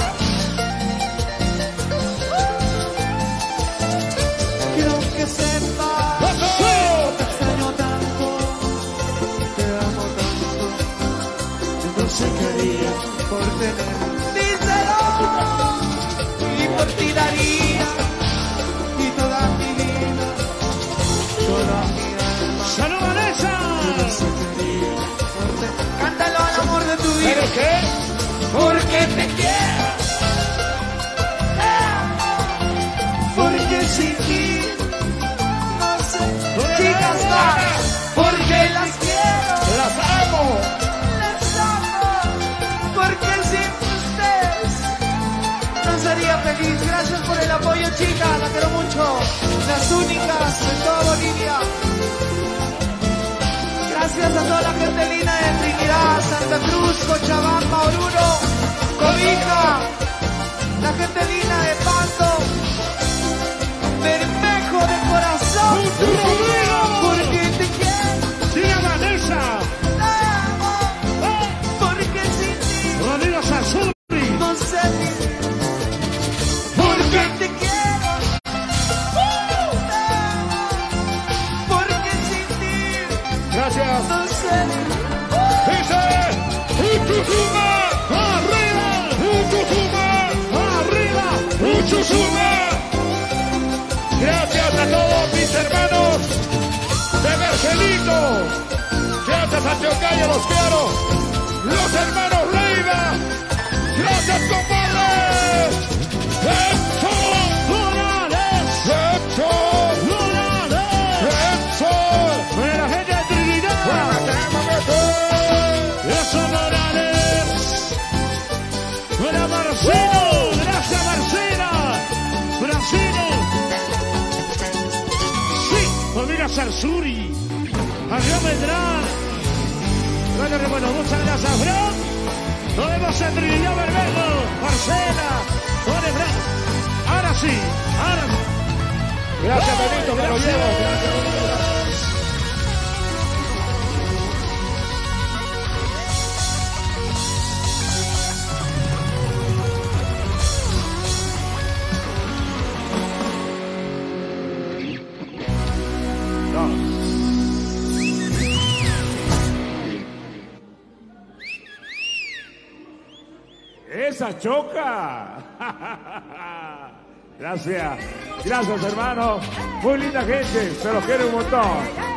Quiero que sepas. Te extraño tanto. Te amo tanto. Yo no sé qué haría por tener. Díselo. Y por ti daría. Y toda mi vida. Toda mi alma. Salud, Vanessa. Cántalo al amor de tu vida. ¿Pero qué? Porque te quiero. Te amo. Porque sin ti no sé. Chicas más. Porque las quiero. ¡Las amo! Las amo. Porque sin ustedes no sería feliz. Gracias por el apoyo, chicas. La quiero mucho. Las únicas de toda Bolivia. Gracias a toda la gente linda de Trinidad, Santa Cruz, Cochabamba, Oruro, Cobija, la gente linda de Pasto, Bermejo de corazón, porque te quiero, Dile a Vanessa, te amo, porque sin ti no digas a Suri. no sé vivir, porque te quiero, te amo, porque sin ti Gracias. no sé vivir. Dice, ¡Uchusuma! Arriba, ¡Uchusuma! arriba. ¡Uchusuma! Gracias a todos mis hermanos de Vergelito. Gracias a Teocayo, los quiero. Los hermanos Leiva. Gracias, compadres. ¡Edson! Morales, ¡Edson! Morales. ¡Edson! Para la gente de Trinidad. Eso, Morales. Para Marcelo. Gracias, Marcela. Brasino. Sí, no digas al Suri. Arriba vendrán. Bueno, bueno, muchas gracias, bro. Nos vemos en Trinidad Bermejo, Marcela, Juárez Bra. Ahora sí, ahora sí. Gracias, Benito, me lo llevo. Gracias, Benito. Esa choca. Gracias. Gracias, hermano. Muy linda gente. Se los quiere un montón.